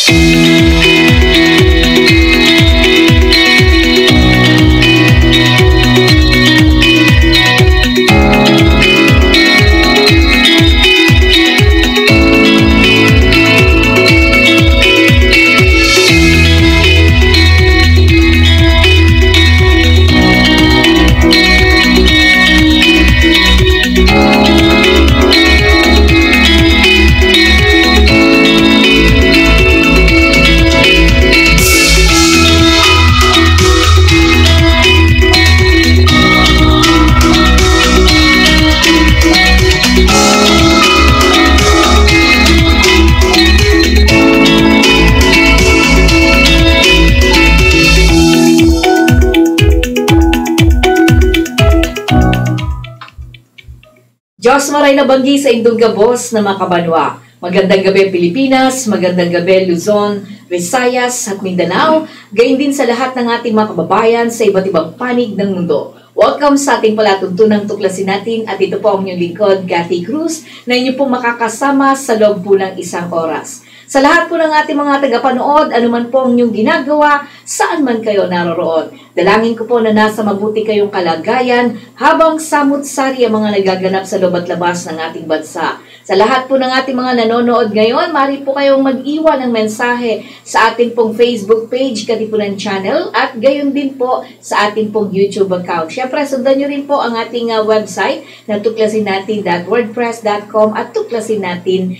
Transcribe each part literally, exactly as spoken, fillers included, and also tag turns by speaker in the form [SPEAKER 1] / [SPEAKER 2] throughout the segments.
[SPEAKER 1] Diyos maray na banggi sa indong gabos na mga kabanwa. Magandang gabi Pilipinas, magandang gabi Luzon, Visayas at Mindanao, gayon din sa lahat ng ating mga kababayan sa iba't ibang panig ng mundo. Welcome sa ating palatuntunang tuklasin natin at ito po ang inyong lingkod, Cathy Cruz, na inyo pong makakasama sa loob po ng isang oras. Sa lahat po ng ating mga tagapanood, anuman po ang inyong ginagawa, saan man kayo naroroon. Dalangin ko po na nasa mabuti kayong kalagayan habang samut-sari ang mga nagaganap sa loob at labas ng ating bansa. Sa lahat po ng ating mga nanonood ngayon, maaari po kayong mag-iwan ng mensahe sa ating pong Facebook page, Katipunan Channel, at gayon din po sa ating pong YouTube account. Siyempre, sundan nyo rin po ang ating uh, website na tuklasin natin dot wordpress dot com at tuklasin natin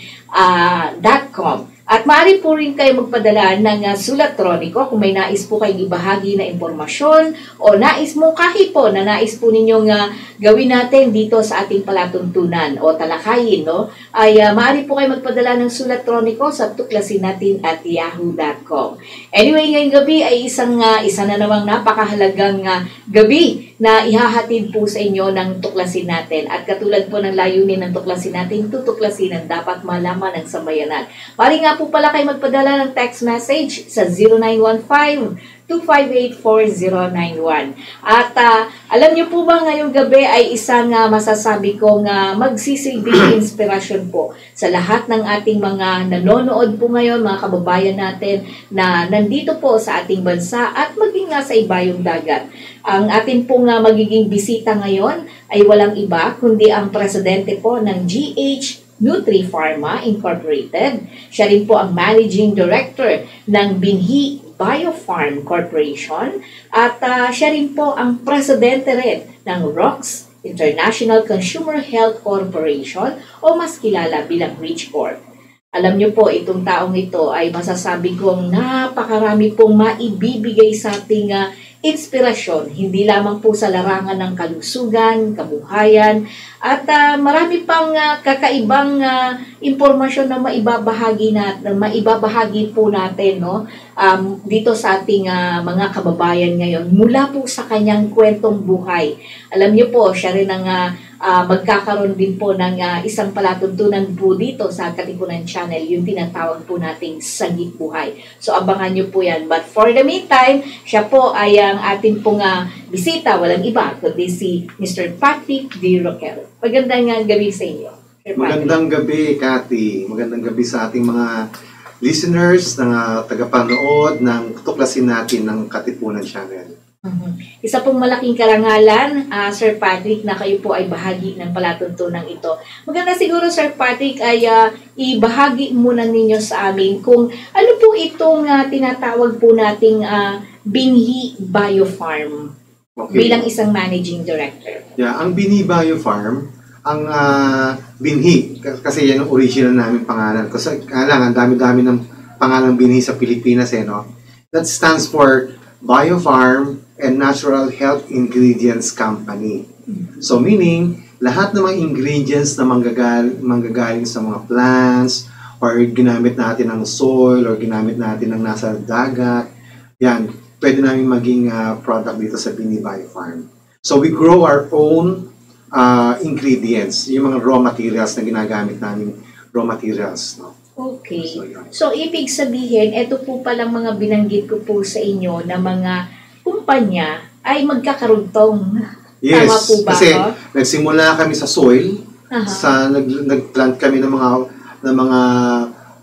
[SPEAKER 1] dot com. At maaari po rin kayo magpadala ng uh, sulat troniko kung may nais po kayong ibahagi na impormasyon o nais mo kahit po na nais po ninyong uh, gawin natin dito sa ating palatuntunan o talakayin, no? Ay uh, maaari po kayo magpadala ng sulat troniko sa tuklasin natin at yahoo dot com. Anyway, ngayong gabi ay isang uh, isa na namang napakahalagang uh, gabi na ihahatid po sa inyo ng tuklasin natin. At katulad po ng layunin ng tuklasin natin, tutuklasin ang dapat malaman ng sambayanan. Pari nga po pala kayo magpadala ng text message sa zero nine one five, two five eight, four zero nine one. At uh, alam niyo po ba ngayong gabi ay isang uh, masasabi kong uh, magsisilbing inspirasyon po sa lahat ng ating mga nanonood po ngayon, mga kababayan natin na nandito po sa ating bansa at maging nga sa ibayong dagat. Ang ating pong uh, magiging bisita ngayon ay walang iba kundi ang presidente po ng G H Nutri-Pharma Incorporated. Siya rin po ang Managing Director ng Binhi Biofarm Corporation at uh, siya rin po ang presidente rin ng ROCS International Consumer Health Corporation o mas kilala bilang Rich Corp. Alam niyo po, itong taong ito ay masasabi kong napakarami pong maibibigay sa ating uh, inspirasyon, hindi lamang po sa larangan ng kalusugan, kabuhayan, at uh, marami pang uh, kakaibang uh, impormasyon na maibabahagi natin, maibabahagi po natin, no? Um, dito sa ating uh, mga kababayan ngayon mula po sa kanyang kwentong buhay. Alam niyo po, siya rin ang uh, uh, magkakaroon din po ng uh, isang palatuntunan po dito sa Katipunan Channel, yung tinatawag po nating Sagip Buhay. So abangan niyo po yan. But for the meantime, siya po ay ang ating pong uh, bisita, walang iba kundi si Mister Patrick D. Roquel. Magandang uh, gabi sa inyo.
[SPEAKER 2] Magandang gabi, Cathy. Magandang gabi sa ating mga listeners na uh, tagapanood ng tuklasin natin ng Katipunan Channel.
[SPEAKER 1] Uh-huh. Isa pong malaking karangalan, uh, Sir Patrick, na kayo po ay bahagi ng palatuntunan ito. Maganda siguro, Sir Patrick, ay uh, ibahagi muna ninyo sa amin kung ano po itong uh, tinatawag po nating uh, Binhi Biofarm, okay, bilang isang Managing Director.
[SPEAKER 2] Yeah, ang Binhi Biofarm, ang uh, Binhi, kasi yan ang original namin pangalan. Kasi kailangan, dami-dami ng pangalang Binhi sa Pilipinas, eh, no? That stands for Biofarm and Natural Health Ingredients Company. So meaning, lahat ng mga ingredients na manggagaling, manggagaling sa mga plants, or ginamit natin ng soil, or ginamit natin ng nasa dagat, yan, pwede namin maging uh, product dito sa Binhi Biofarm. So we grow our own Uh, ingredients, yung mga raw materials na ginagamit namin, raw materials, no?
[SPEAKER 1] Okay. So, so ibig sabihin, ito po palang mga binanggit ko po sa inyo na mga kumpanya ay magkakaruntong.
[SPEAKER 2] Yes,
[SPEAKER 1] tama po ba?
[SPEAKER 2] Kasi
[SPEAKER 1] oh?
[SPEAKER 2] nagsimula kami sa soil,
[SPEAKER 1] uh-huh.
[SPEAKER 2] sa nag, nagplant kami ng mga ng mga uh,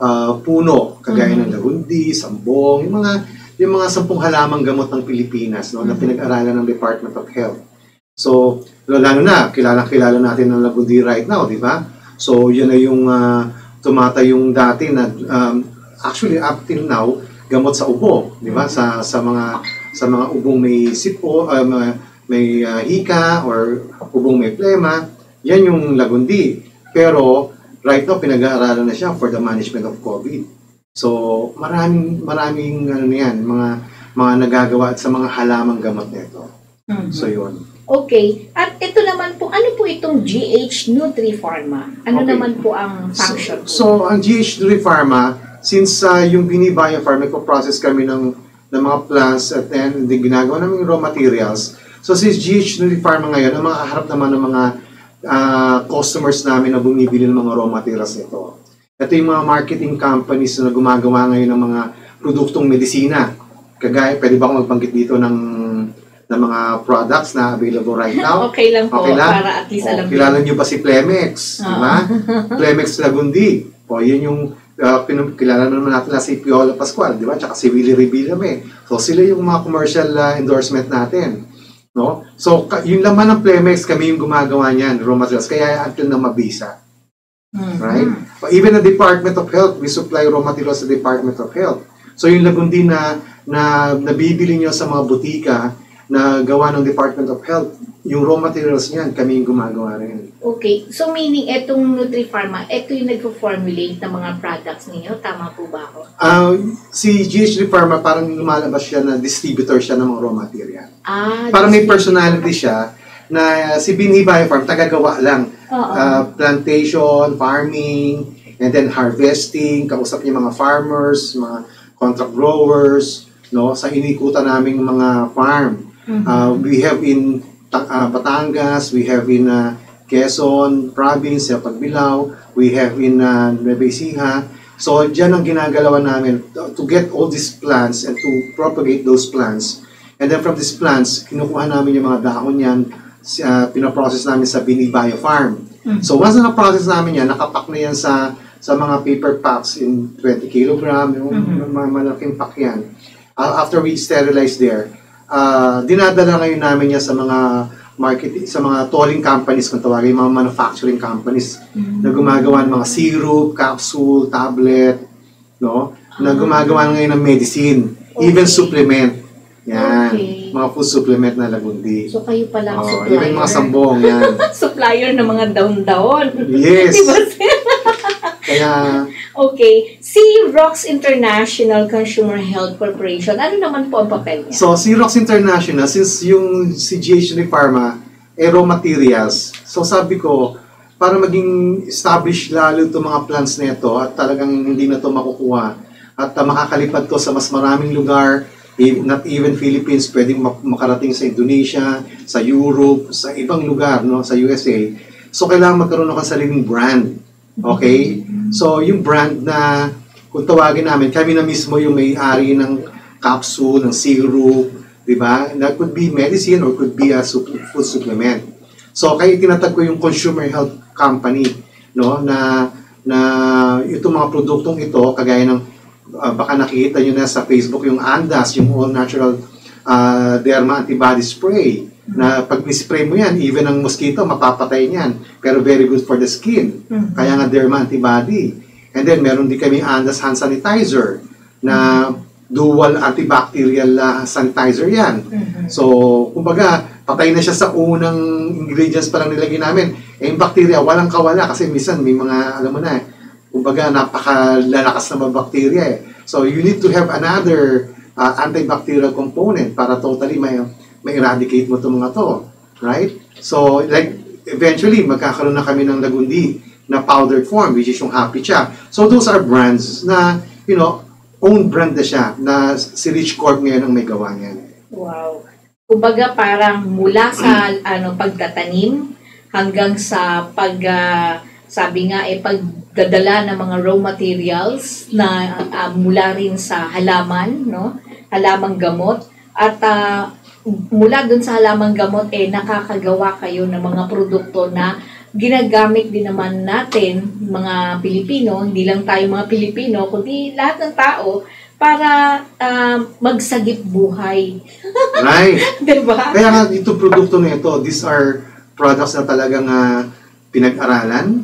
[SPEAKER 2] puno, kagaya
[SPEAKER 1] Mhm.
[SPEAKER 2] ng lagundi, sambong, yung mga yung mga sampung halamang gamot ng Pilipinas, no, na
[SPEAKER 1] Mhm.
[SPEAKER 2] pinag-aralan ng Department of Health. So, lalo na, kilala-kilala natin ng lagundi right now, di ba? So, yun na yung uh, tumatayong dati na, um, actually, up till now, gamot sa ubo, di ba? Sa, sa mga sa mga ubong may sipo, uh, may uh, hika, or ubong may plema, yan yung lagundi. Pero, right now, pinag-aaralan na siya for the management of COVID. So, maraming, maraming, ano yan, mga, mga nagagawa at sa mga halamang gamot nito.
[SPEAKER 1] Mhm.
[SPEAKER 2] So, yun.
[SPEAKER 1] Okay. At ito naman po, ano po itong G H Nutri-Pharma? Ano
[SPEAKER 2] Okay.
[SPEAKER 1] naman po ang function po?
[SPEAKER 2] So, so ang G H Nutri-Pharma, since uh, yung Bini Biopharm, process kami ng, ng mga plants at then the ginagawa namin raw materials. So, since G H Nutri-Pharma ngayon, ang makaharap naman ng mga uh, customers namin na bumibili ng mga raw materials nito. Ito yung mga marketing companies na gumagawa ngayon ng mga produktong medisina. Kagaya, pwede ba akong magbanggit dito ng ng mga products na available right now?
[SPEAKER 1] Okay lang po,
[SPEAKER 2] Okay lang?
[SPEAKER 1] para at least
[SPEAKER 2] O,
[SPEAKER 1] alam
[SPEAKER 2] kilala niyo ba si Plemex? Di ba? Plemex Lagundi. O, yun yung uh, pinum- kilala naman natin na si Piola Pascual, di ba? Tsaka si Willie Revillame. So, sila yung mga commercial uh, endorsement natin. No? So, ka- yung laman ng Plemex, kami yung gumagawa niyan, raw materials. Kaya until na mabisa.
[SPEAKER 1] Mhm.
[SPEAKER 2] Right? O, even the Department of Health, we supply raw materials sa Department of Health. So, yung Lagundi na, na nabibili nyo sa mga butika, na gawa ng Department of Health, yung raw materials niyan, kami yung gumagawa rin.
[SPEAKER 1] Okay. So, meaning, itong Nutri-Pharma, ito yung nag-formulate ng mga products ninyo? Tama po ba ako?
[SPEAKER 2] Uh, si G H Pharma, parang lumalabas siya na distributor siya ng mga raw material.
[SPEAKER 1] Ah,
[SPEAKER 2] Parang may
[SPEAKER 1] distributor.
[SPEAKER 2] personality siya na uh, si Binhi Biopharm, tagagawa lang.
[SPEAKER 1] Oo.
[SPEAKER 2] Uh, plantation, farming, and then harvesting, kausap niya mga farmers, mga contract growers, no, sa inikutan naming mga farm.
[SPEAKER 1] Mhm.
[SPEAKER 2] Uh, we have in uh, Batangas, we have in uh, Quezon Province, sa Pagbilao, we have in uh, Nueva Ecija. So, dyan ang ginagalawan namin to, to get all these plants and to propagate those plants. And then from these plants, kinukuha namin yung mga dahon yan, uh, pinaprocess namin sa Bini Biopharm.
[SPEAKER 1] Mhm.
[SPEAKER 2] So, once na na-process namin yan, nakapack na yan sa sa mga paper packs in twenty kilogram, yung
[SPEAKER 1] Mhm.
[SPEAKER 2] mga malaking pack yan. Uh, after we sterilize there, uh, dinadala ngayon namin yan sa mga marketing, sa mga tolling companies, kung tawagin, mga manufacturing companies na gumagawa ng mga syrup, capsule, tablet, no? Na gumagawa ngayon ng medicine, even
[SPEAKER 1] Okay.
[SPEAKER 2] supplement. Yan.
[SPEAKER 1] Okay.
[SPEAKER 2] Mga food supplement na Lagundi.
[SPEAKER 1] So, kayo pala ang
[SPEAKER 2] Oh,
[SPEAKER 1] supplier.
[SPEAKER 2] even mga sambong, yan.
[SPEAKER 1] Supplier ng mga daon-daon.
[SPEAKER 2] Yes.
[SPEAKER 1] Diba, sir?
[SPEAKER 2] Kaya,
[SPEAKER 1] Okay. Si Rox International Consumer Health Corporation, ano naman po ang papel niya?
[SPEAKER 2] so, si Rox International, since yung si G H Pharma, eh, raw materials. So, sabi ko, para maging established lalo itong mga plants na ito at talagang hindi na ito makukuha at uh, makakalipad to sa mas maraming lugar, eh, not even Philippines, pwedeng mak- makarating sa Indonesia, sa Europe, sa ibang lugar, no, sa U S A. So, kailangan magkaroon ako ng sariling brand. Okay? So, yung brand na, kung tawagin namin, kami na mismo yung may-ari ng capsule, ng syrup, di ba? That could be medicine or could be a supp- food supplement. So, kaya tinatag ko yung consumer health company, no, na, na itong mga produktong ito, kagaya ng, uh, baka nakikita nyo na sa Facebook, yung Andas, yung all natural uh, derma antibody spray, na pag ni-spray mo yan, even ang mosquito, mapapatay niyan. Pero very good for the skin.
[SPEAKER 1] Mhm.
[SPEAKER 2] Kaya nga derma antibody. And then, meron din kami Andas hand sanitizer na dual antibacterial uh, sanitizer yan.
[SPEAKER 1] Mhm.
[SPEAKER 2] So, kumbaga, patay na siya sa unang ingredients pa lang nilagay namin. Eh, yung bacteria, walang kawala kasi minsan may mga, alam mo na, kumbaga, napakalalakas na mga bacteria eh. So, you need to have another uh, antibacterial component para totally may ma-eradicate mo itong mga to. Right? So, like, eventually, magkakaroon na kami ng Lagundi na powdered form, which is yung Happy Cha. So, those are brands na, you know, own brand na siya, na si Rich Corp ngayon ang may gawa niyan.
[SPEAKER 1] Wow. Kumbaga parang mula sa ano pagtatanim hanggang sa pag ah, sabi nga eh pagdadala ng mga raw materials na ah, mula rin sa halaman, no? Halamang gamot at ah, mula dun sa halamang gamot eh nakakagawa kayo ng mga produkto na ginagamit din naman natin, mga Pilipino, hindi lang tayo mga Pilipino, kundi lahat ng tao, para uh, magsagip buhay.
[SPEAKER 2] Right.
[SPEAKER 1] Diba?
[SPEAKER 2] Kaya nga, itong produkto na ito, these are products na talagang uh, pinag-aralan,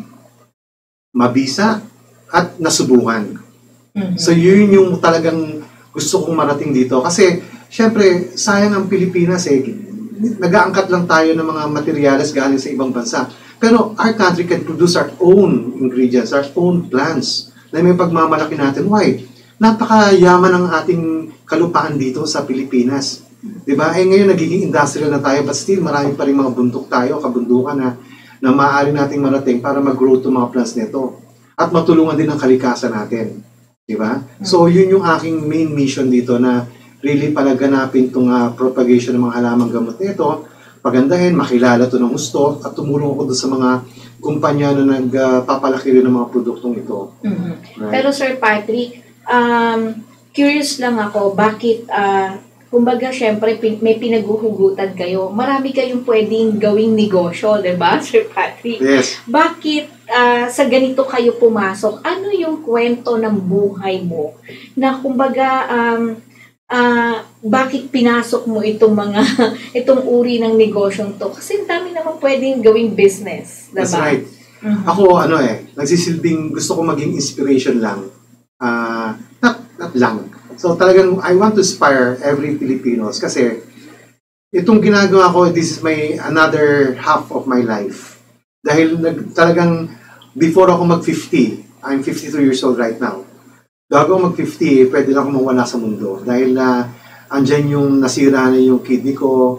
[SPEAKER 2] mabisa, at nasubukan.
[SPEAKER 1] Mm-hmm.
[SPEAKER 2] So, yun yung talagang gusto kong marating dito. Kasi, syempre, sayang ang Pilipinas eh. Nag-aangkat lang tayo ng mga materyales galing sa ibang bansa. Pero, our country can produce our own ingredients, our own plants, na may pagmamalaki natin. Why? Napakayaman ng ating kalupaan dito sa Pilipinas. Diba? Eh ngayon nagiging industrial na tayo, but still marami pa rin mga bundok tayo, kabundukan na, na maaari nating marating para mag-grow itong mga plants nito. At matulungan din ang kalikasan natin. Diba? So yun yung aking main mission dito, na really palaganapin itong uh, propagation ng mga halamang gamot nito, pagandahin, makilala ito ng gusto, at tumulong ako doon sa mga kumpanya na nagpapalaki uh, rin ng mga produktong ito.
[SPEAKER 1] Mm-hmm.
[SPEAKER 2] Right?
[SPEAKER 1] Pero Sir Patrick, Um, curious lang ako, bakit, uh, kumbaga, syempre, pin- may pinaguhugutan kayo. Marami kayong pwedeng gawing negosyo, di ba, Sir Patrick?
[SPEAKER 2] Yes.
[SPEAKER 1] Bakit uh, sa ganito kayo pumasok? Ano yung kwento ng buhay mo? Na, kumbaga, um, uh, bakit pinasok mo itong mga, itong uri ng negosyong to? Kasi dami naman pwedeng gawing business, di ba?
[SPEAKER 2] That's right.
[SPEAKER 1] Mm-hmm.
[SPEAKER 2] Ako, ano eh, nagsisilbing gusto ko maging inspiration lang. Uh, not, not lang. So talagang I want to inspire every Filipinos kasi itong ginagawa ko, this is my another half of my life. Dahil nag, talagang before ako mag-fifty, I'm fifty-two years old right now. Bago ako mag-fifty, pwede na ako mawala sa mundo. Dahil na uh, andyan yung nasira na yung kidney ko,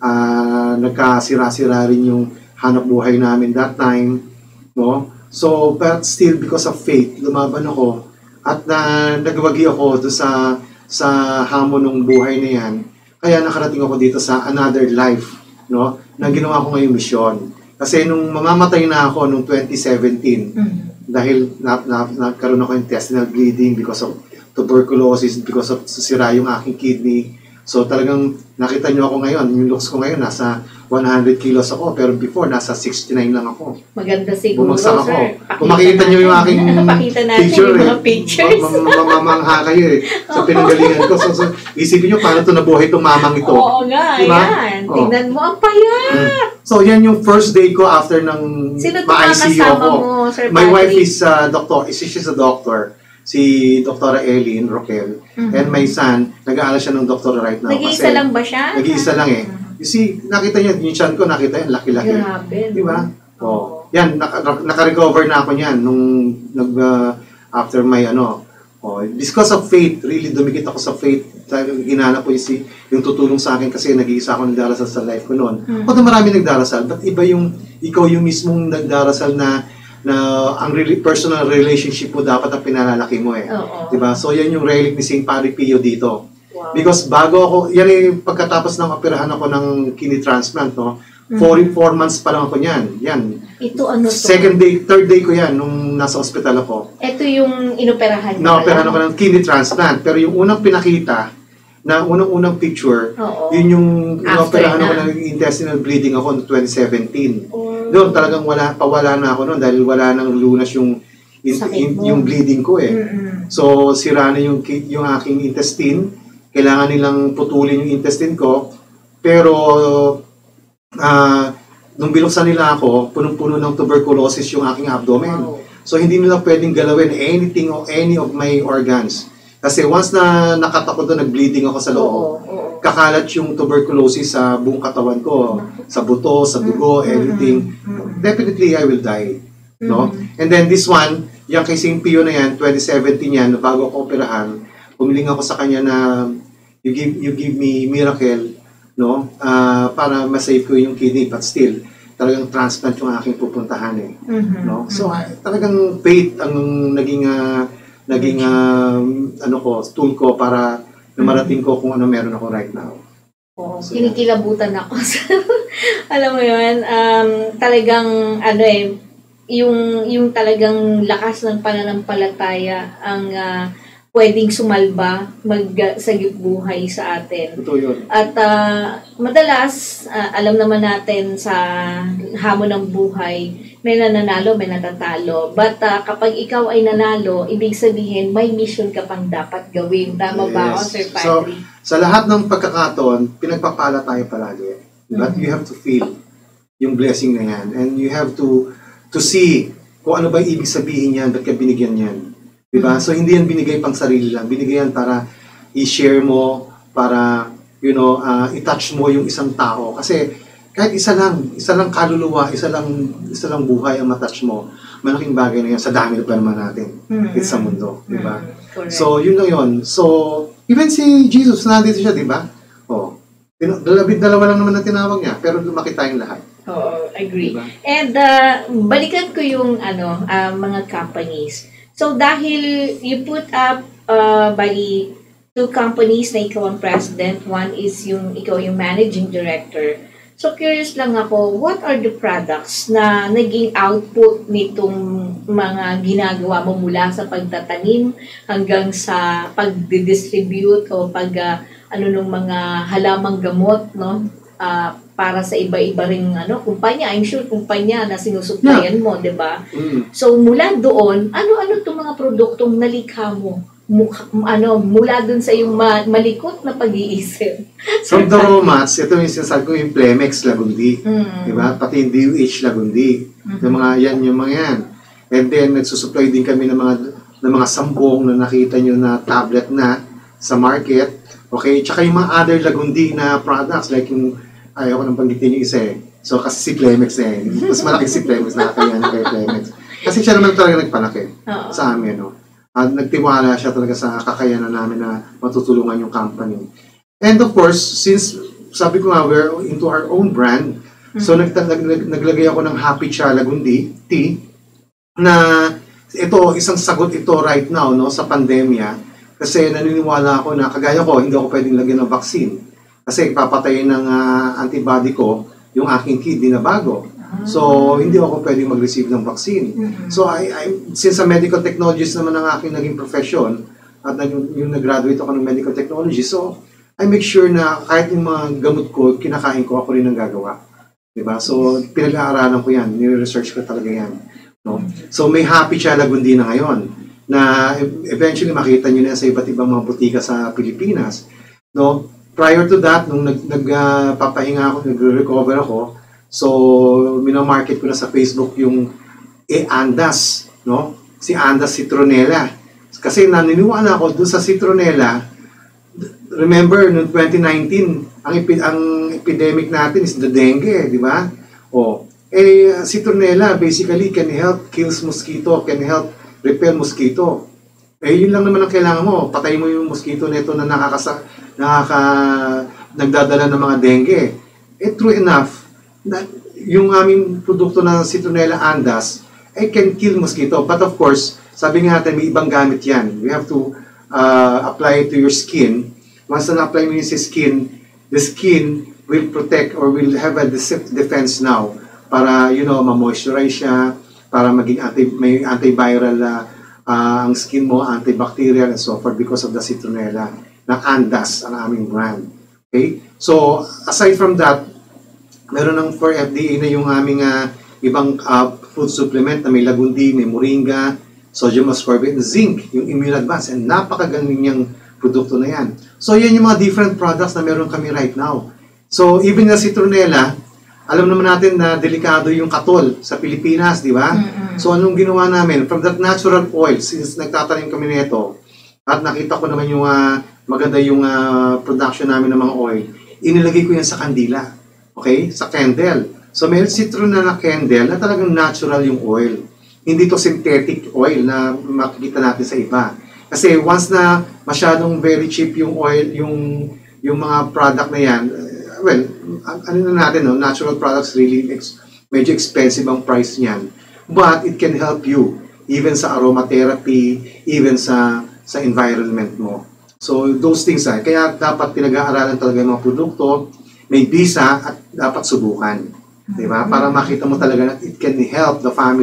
[SPEAKER 2] uh, nagkasira-sira rin yung hanap buhay namin that time. No? So, but still because of faith, lumaban ako. At na nagwagi ako doon sa sa hamon ng buhay na yan. Kaya nakarating ako dito sa another life, no? Na ginawa ko ngayong misyon. Kasi nung mamamatay na ako nung twenty seventeen, mm-hmm. dahil na, na, nagkaroon ako intestinal bleeding because of tuberculosis, because of sira yung aking kidney. So talagang nakita nyo ako ngayon, yung looks ko ngayon nasa one hundred kilos ako, pero before nasa sixty-nine lang ako.
[SPEAKER 1] Maganda siguro,
[SPEAKER 2] bumagsak ako.
[SPEAKER 1] sir.
[SPEAKER 2] Kung makikita nyo yung aking
[SPEAKER 1] pakita natin
[SPEAKER 2] picture,
[SPEAKER 1] yung mga
[SPEAKER 2] eh,
[SPEAKER 1] pictures.
[SPEAKER 2] mamamangha kayo eh. Sa pinanggalingan ko. So, so isipin nyo, paano ito nabuhay itong mamang ito?
[SPEAKER 1] Oo nga,
[SPEAKER 2] diba?
[SPEAKER 1] yan.
[SPEAKER 2] Oh.
[SPEAKER 1] Tingnan mo, ang payat.
[SPEAKER 2] Mm. So, yan yung first day ko after ng
[SPEAKER 1] Sino
[SPEAKER 2] ma-I C U
[SPEAKER 1] kasama
[SPEAKER 2] ako.
[SPEAKER 1] mo, Sir
[SPEAKER 2] My
[SPEAKER 1] Patrick?
[SPEAKER 2] wife is a doctor. She's a doctor. Si Doktora Eileen Roquel. Mm-hmm. And my son, nag-aaral siya ng doktora right now.
[SPEAKER 1] Nag-iisa lang ba siya?
[SPEAKER 2] Nag-iisa lang eh. You see, nakita niya, yung chan ko, nakita yan, laki-laki.
[SPEAKER 1] Grabe.
[SPEAKER 2] Di ba? Oh. Yan, naka- naka-recover na ako niyan nung nag, uh, after my ano. Oh, because of faith, really dumikit ako sa faith. Ginanap ko yung, si, yung tutulong sa akin kasi nag-iisa ako nagdarasal sa life ko noon. Mm-hmm. Although marami nagdarasal, but iba yung, ikaw yung mismong nagdarasal na na ang really personal relationship mo dapat ang pinalalaki mo eh.
[SPEAKER 1] Oo.
[SPEAKER 2] Diba? So yan yung relic ni Saint Padre Pio dito.
[SPEAKER 1] Wow.
[SPEAKER 2] Because bago ako, yan eh, pagkatapos ng operahan ako ng kidney transplant, no? Four, mm-hmm. four months pa lang ako niyan. Yan.
[SPEAKER 1] Ito ano to?
[SPEAKER 2] Second day, third day ko yan nung nasa ospital ako.
[SPEAKER 1] Ito yung inoperahan niya.
[SPEAKER 2] Na-operahan ako ng kidney transplant. Pero yung unang pinakita, na unang-unang picture,
[SPEAKER 1] Oo.
[SPEAKER 2] yun yung inoperahan
[SPEAKER 1] na.
[SPEAKER 2] ako ng intestinal bleeding ako noong twenty seventeen.
[SPEAKER 1] Oh.
[SPEAKER 2] Doon talagang wala, pawala na ako noon dahil wala nang lunas yung in, in, yung bleeding ko eh.
[SPEAKER 1] Mm-hmm.
[SPEAKER 2] So sira na yung yung aking intestine. Kailangan nilang putulin yung intestine ko. Pero uh, nung binuksan nila ako, punong-puno ng tuberculosis yung aking abdomen.
[SPEAKER 1] Wow.
[SPEAKER 2] So hindi nila pwedeng galawin anything or any of my organs. Kasi once na nakatakot doon, nag-bleeding ako sa loob.
[SPEAKER 1] Oo, oo.
[SPEAKER 2] Kakalat yung tuberculosis sa buong katawan ko, sa buto, sa dugo, mm-hmm. everything. Mm-hmm. Definitely, I will die. Mm-hmm. No? And then this one, yung kay Saint Pio na yan, twenty seventeen yan, bago ako operahan, humiling ako sa kanya na you give you give me miracle, no? Uh, para ma-save ko yung kidney, but still, talagang transplant yung aking pupuntahan eh.
[SPEAKER 1] Mm-hmm.
[SPEAKER 2] No? So, uh, talagang faith ang naging uh, naging uh, ano ko, tool ko para na marating ko kung ano meron ako right now.
[SPEAKER 1] Oo, so, kinikilabutan ako. Alam mo yun, um, talagang, ano eh, yung, yung talagang lakas ng pananampalataya ang uh, pwedeng sumalba, magsagip buhay sa atin.
[SPEAKER 2] Totoo yun.
[SPEAKER 1] At ah, madalas, ah, alam naman natin sa hamon ng buhay, may nananalo, may natatalo. But ah, kapag ikaw ay nanalo, ibig sabihin, may mission ka pang dapat gawin. Tama ba ako,
[SPEAKER 2] Yes.
[SPEAKER 1] Sir
[SPEAKER 2] So,
[SPEAKER 1] Patrick?
[SPEAKER 2] sa lahat ng pagkakataon, pinagpapala tayo palagi. But you have to feel yung blessing na yan. And you have to to see kung ano ba ibig sabihin yan, ba't ka binigyan yan. Diba? So, hindi yan binigay pang sarili lang. Binigay yan para i-share mo, para, you know, uh, i-touch mo yung isang tao. Kasi, kahit isa lang, isa lang kaluluwa, isa lang, isa lang buhay ang matouch mo, malaking bagay na yan sa dami na pa naman natin
[SPEAKER 1] Mm-hmm.
[SPEAKER 2] sa mundo. Diba?
[SPEAKER 1] Mm-hmm. Correct.
[SPEAKER 2] So, yun lang yun. So, even si Jesus, nandito siya, diba? Oh, dalawin dalawa lang naman na tinawag niya, pero lumaki tayong lahat.
[SPEAKER 1] Oo, agree.
[SPEAKER 2] Diba?
[SPEAKER 1] And uh, balikan ko yung ano, uh, mga companies. So dahil you put up uh, bali two companies na ikaw ang president, one is yung ikaw yung managing director. So curious lang ako, what are the products na naging output nitong mga ginagawa mo mula sa pagtatanim hanggang sa pagdidistribute o pag uh, ano nung mga halamang gamot, no? Uh, para sa iba-iba ring ano, kumpanya. I'm sure kumpanya na sinusuplayan mo, 'di ba?
[SPEAKER 2] Mm.
[SPEAKER 1] So mula doon, ano-ano 'tong mga produktong nalikha mo? Mukha, ano, mula doon sa iyong ma- malikot na pag-iisip.
[SPEAKER 2] From the raw mats, ito yung sinasabi ko yung Plemex Lagundi.
[SPEAKER 1] Mm.
[SPEAKER 2] Diba? Pati yung D U H Lagundi.
[SPEAKER 1] Mm-hmm.
[SPEAKER 2] Yung mga yan, yung mga yan. And then, nagsusupply din kami ng mga ng mga sambong na nakita nyo na tablet na sa market. Okay? Tsaka yung mga other Lagundi na products, like yung, ayaw ko nang banggitin yung isa eh. So, kasi si Plemex eh. Mas malaki si Plemex, nakakaya na kay Plemex. Kasi siya naman talaga nagpalaki
[SPEAKER 1] Oo.
[SPEAKER 2] sa amin, no? At nagtiwala siya talaga sa kakayanan namin na matutulungan yung company. And of course, since sabi ko nga, we're into our own brand, so nag, nag, nag, naglagay ako ng Happy Cha Lagundi tea, na ito, isang sagot ito right now, no, sa pandemya, kasi naniniwala ako na kagaya ko, hindi ako pwedeng lagyan ng vaccine. Kasi papatayin ng uh, antibody ko yung aking kidney na bago. So, hindi ako pwedeng mag-receive ng vaccine.
[SPEAKER 1] Mm-hmm.
[SPEAKER 2] So, I, I, since a medical technologist naman ang aking naging profession, at nag, yung nag-graduate ako ng medical technology, so, I make sure na kahit yung mga gamot ko, kinakain ko, ako rin ang gagawa. Diba? So, pinag-aaralan ko yan, nire-research ko talaga yan. No? So, may Happy Cha Lagundi na ngayon, na eventually makita nyo na sa iba't ibang mga butika sa Pilipinas. No? Prior to that, nung nagpapahinga uh, ako, nag-recover ako, so, minamarket ko na sa Facebook yung e Andas, no? Si Andas Citronella. Kasi naniniwala ako doon sa Citronella, remember, noong twenty nineteen, ang, epi- ang epidemic natin is the dengue, di ba? O, eh, Citronella basically can help kills mosquito, can help repel mosquito. Eh, yun lang naman ang kailangan mo. Patay mo yung mosquito nito na nakakasa, nakaka, nagdadala ng mga dengue. Eh, true enough, na yung aming produkto na Citronella Andas ay can kill mosquito. But of course, sabi nga natin, may ibang gamit yan. We have to uh, apply it to your skin. Once na apply mo yun sa skin, the skin will protect or will have a defense now para, you know, ma-moisturize siya, para maging anti, may antiviral uh, uh, ang skin mo, antibacterial and so forth because of the Citronella na Andas, ang aming brand. Okay? So, aside from that, meron ng for F D A na yung aming uh, ibang uh, food supplement na may lagundi, may moringa, sodium ascorbate, zinc, yung immune advance, and napakagaling niyang produkto na yan. So, yan yung mga different products na meron kami right now. So, even na Citronella, alam naman natin na delikado yung katol sa Pilipinas, di ba? Mm-hmm. So, anong ginawa namin? From that natural oil, since nagtatanim kami nito, at nakita ko naman yung uh, maganda yung uh, production namin ng mga oil, inilagay ko yan sa kandila. Okay? Sa candle. So, may Citronella candle na talagang natural yung oil. Hindi to synthetic oil na makikita natin sa iba. Kasi once na masyadong very cheap yung oil, yung yung mga product na yan, uh, well, ano na natin, no? Natural products really ex- medyo expensive ang price niyan. But it can help you even sa aromatherapy, even sa sa environment mo. So, those things ay. Kaya dapat pinag-aaralan talaga yung mga produkto, may visa at dapat subukan. Diba? Para makita mo talaga na it can help the family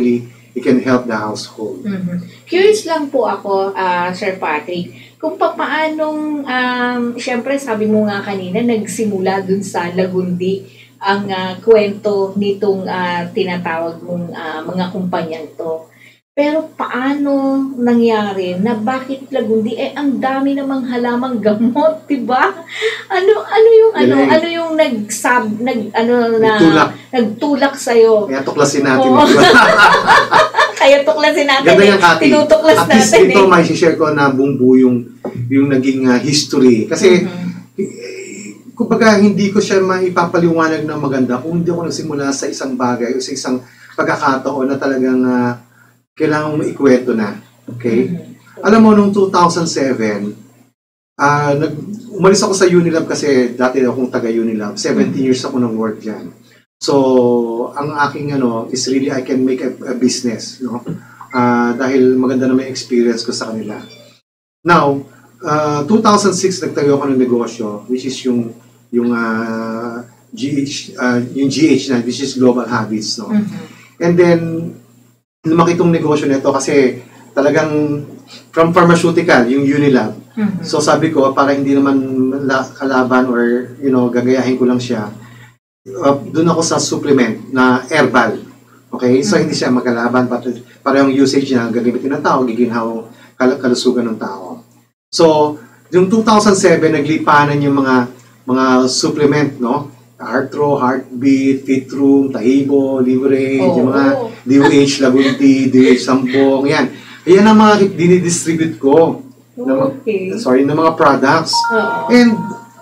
[SPEAKER 2] it can help the household.
[SPEAKER 1] Mhm. Curious lang po ako, ah, Sir Patrick, kung papaanong, um, syempre sabi mo nga kanina, nagsimula dun sa Lagundi ang ah, kwento nitong ah, tinatawag mong ah, mga kumpanyang to. Pero paano nangyari na bakit Lagundi? Eh, ang dami namang halamang gamot, di ba? Ano, ano yung, ano,
[SPEAKER 2] Galing.
[SPEAKER 1] ano yung nagsab, nag, ano na,
[SPEAKER 2] Nagtulak.
[SPEAKER 1] nagtulak sa'yo?
[SPEAKER 2] Kaya tuklasin natin.
[SPEAKER 1] Oo. Kaya tuklasin natin.
[SPEAKER 2] Ganda
[SPEAKER 1] eh.
[SPEAKER 2] yan, Kati.
[SPEAKER 1] Tinutuklas
[SPEAKER 2] At least
[SPEAKER 1] natin
[SPEAKER 2] ito,
[SPEAKER 1] eh.
[SPEAKER 2] may share ko na buong buo yung, yung naging ah, history. Kasi,
[SPEAKER 1] Mhm.
[SPEAKER 2] eh, kumbaga, hindi ko siya maipapaliwanag na maganda kung hindi ako nagsimula sa isang bagay o sa isang pagkakataon na talagang ah, kailangan mo ikwento na. Okay?
[SPEAKER 1] Mhm.
[SPEAKER 2] Alam mo, noong two thousand seven, ah nag, umalis ako sa Unilab kasi dati akong taga-Unilab. seventeen years ako nang work dyan. So, ang aking ano is really I can make a, a business. No? Ah dahil maganda na may experience ko sa kanila. Now, uh, two thousand six nagtayo ako ng negosyo, which is yung yung ah, G H, ah, yung G H na, which is Global Habits. No?
[SPEAKER 1] Mhm.
[SPEAKER 2] And then, lumaki itong negosyo nito kasi talagang from pharmaceutical, yung Unilab.
[SPEAKER 1] Mhm.
[SPEAKER 2] So sabi ko, para hindi naman la- kalaban or, you know, gagayahin ko lang siya, uh, doon ako sa supplement na herbal. Okay? So hindi siya magkalaban, but parang usage niya, gagamitin ng tao, giginhaw kal- kalusugan ng tao. So, yung two thousand seven, naglipanan yung mga mga supplement, no? Arthro, Heartbeat, Fitroom, Tahibo, Liverage,
[SPEAKER 1] Oo.
[SPEAKER 2] yung mga D O H, Lagunti, D O H, Sampong, yan. Yan ang mga dinidistribute ko. ng,
[SPEAKER 1] Okay.
[SPEAKER 2] sorry, ng mga products.
[SPEAKER 1] Oo.
[SPEAKER 2] And,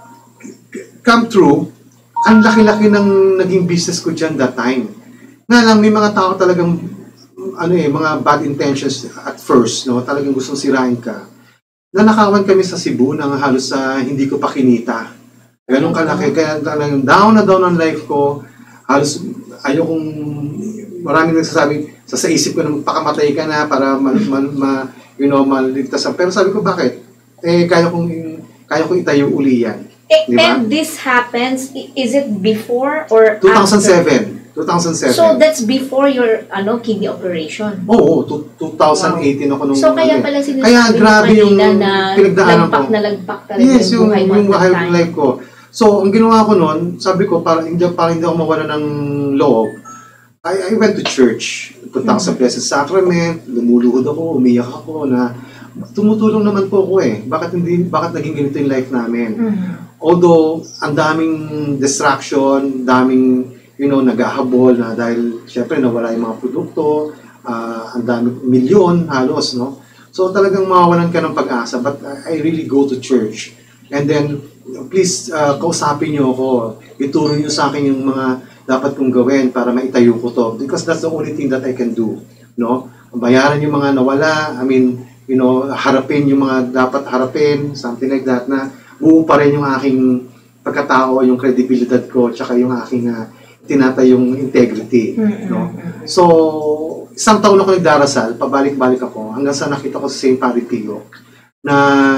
[SPEAKER 2] come true, ang laki-laki ng naging business ko dyan that time. Nga lang, may mga tao talagang, ano eh, mga bad intentions at first, no? Talagang gustong sirain ka. Nanakawan kami sa Cebu nang halos sa hindi ko pa kinita. Ganun kalaki. Kaya talagang down na down ang life ko. Halos ayokong, maraming nagsasabi, sa, sa isip ko na magpakamatay ka na para ma, ma, ma, you know, maligtas. Pero sabi ko, bakit? Eh, kaya kong, kaya kong itayo uli yan.
[SPEAKER 1] Eh,
[SPEAKER 2] Di ba?
[SPEAKER 1] And this happens, i- is it before or
[SPEAKER 2] two thousand
[SPEAKER 1] after?
[SPEAKER 2] seven. two thousand seven.
[SPEAKER 1] So that's before your ano kidney operation.
[SPEAKER 2] Oo, two- twenty eighteen ako nung...
[SPEAKER 1] So kaya
[SPEAKER 2] ano eh.
[SPEAKER 1] pala sinasabi
[SPEAKER 2] Kaya
[SPEAKER 1] mo
[SPEAKER 2] grabe yung
[SPEAKER 1] kanina na
[SPEAKER 2] pinagdaanan
[SPEAKER 1] lagpak
[SPEAKER 2] ko.
[SPEAKER 1] na lagpak talaga
[SPEAKER 2] Yes, yung,
[SPEAKER 1] buhay mo
[SPEAKER 2] yung
[SPEAKER 1] at that
[SPEAKER 2] buhay
[SPEAKER 1] time.
[SPEAKER 2] life ko. So, ang ginawa ko noon, sabi ko, para hindi, para hindi ako mawala ng loob, I, I went to church. Punta ako sa Blessed Sacrament, lumuluhod ako, umiyak ako na tumutulong naman po ako eh. Bakit hindi, bakit naging ganito yung life namin?
[SPEAKER 1] Mhm.
[SPEAKER 2] Although, ang daming distraction, daming, you know, naghahabol na dahil, syempre, nawala yung mga produkto, ah, ang daming milyon halos, no? So, talagang mawawalan ka ng pag-asa. But I really go to church. And then, please, uh, kausapin niyo ako. Ituro niyo sa akin yung mga dapat kong gawin para maitayo ko to. Because that's the only thing that I can do. No? Bayaran yung mga nawala. I mean, you know, harapin yung mga dapat harapin. Something like that na buo pa rin yung aking pagkatao, yung credibility ko, tsaka yung aking uh, tinatayong integrity.
[SPEAKER 1] Mhm.
[SPEAKER 2] No? So, isang taon ako nagdarasal, pabalik-balik ako, hanggang sa nakita ko sa Saint Padre Pio na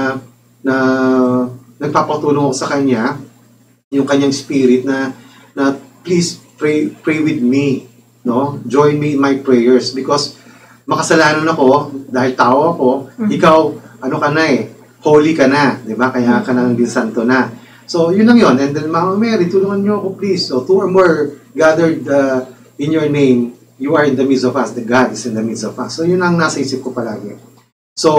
[SPEAKER 2] na nagpapatulong ako sa kanya, yung kanyang spirit na na please pray pray with me, no? Join me in my prayers because makasalanan ako dahil tao ako,
[SPEAKER 1] Mhm.
[SPEAKER 2] ikaw ano ka na eh, holy ka na, 'di ba? Kaya ka nang din santo na. So, yun lang yun. And then, Mama Mary, tulungan niyo ako please. So, two or more gathered uh, in your name, you are in the midst of us. The God is in the midst of us. So, yun ang nasa isip ko palagi. So,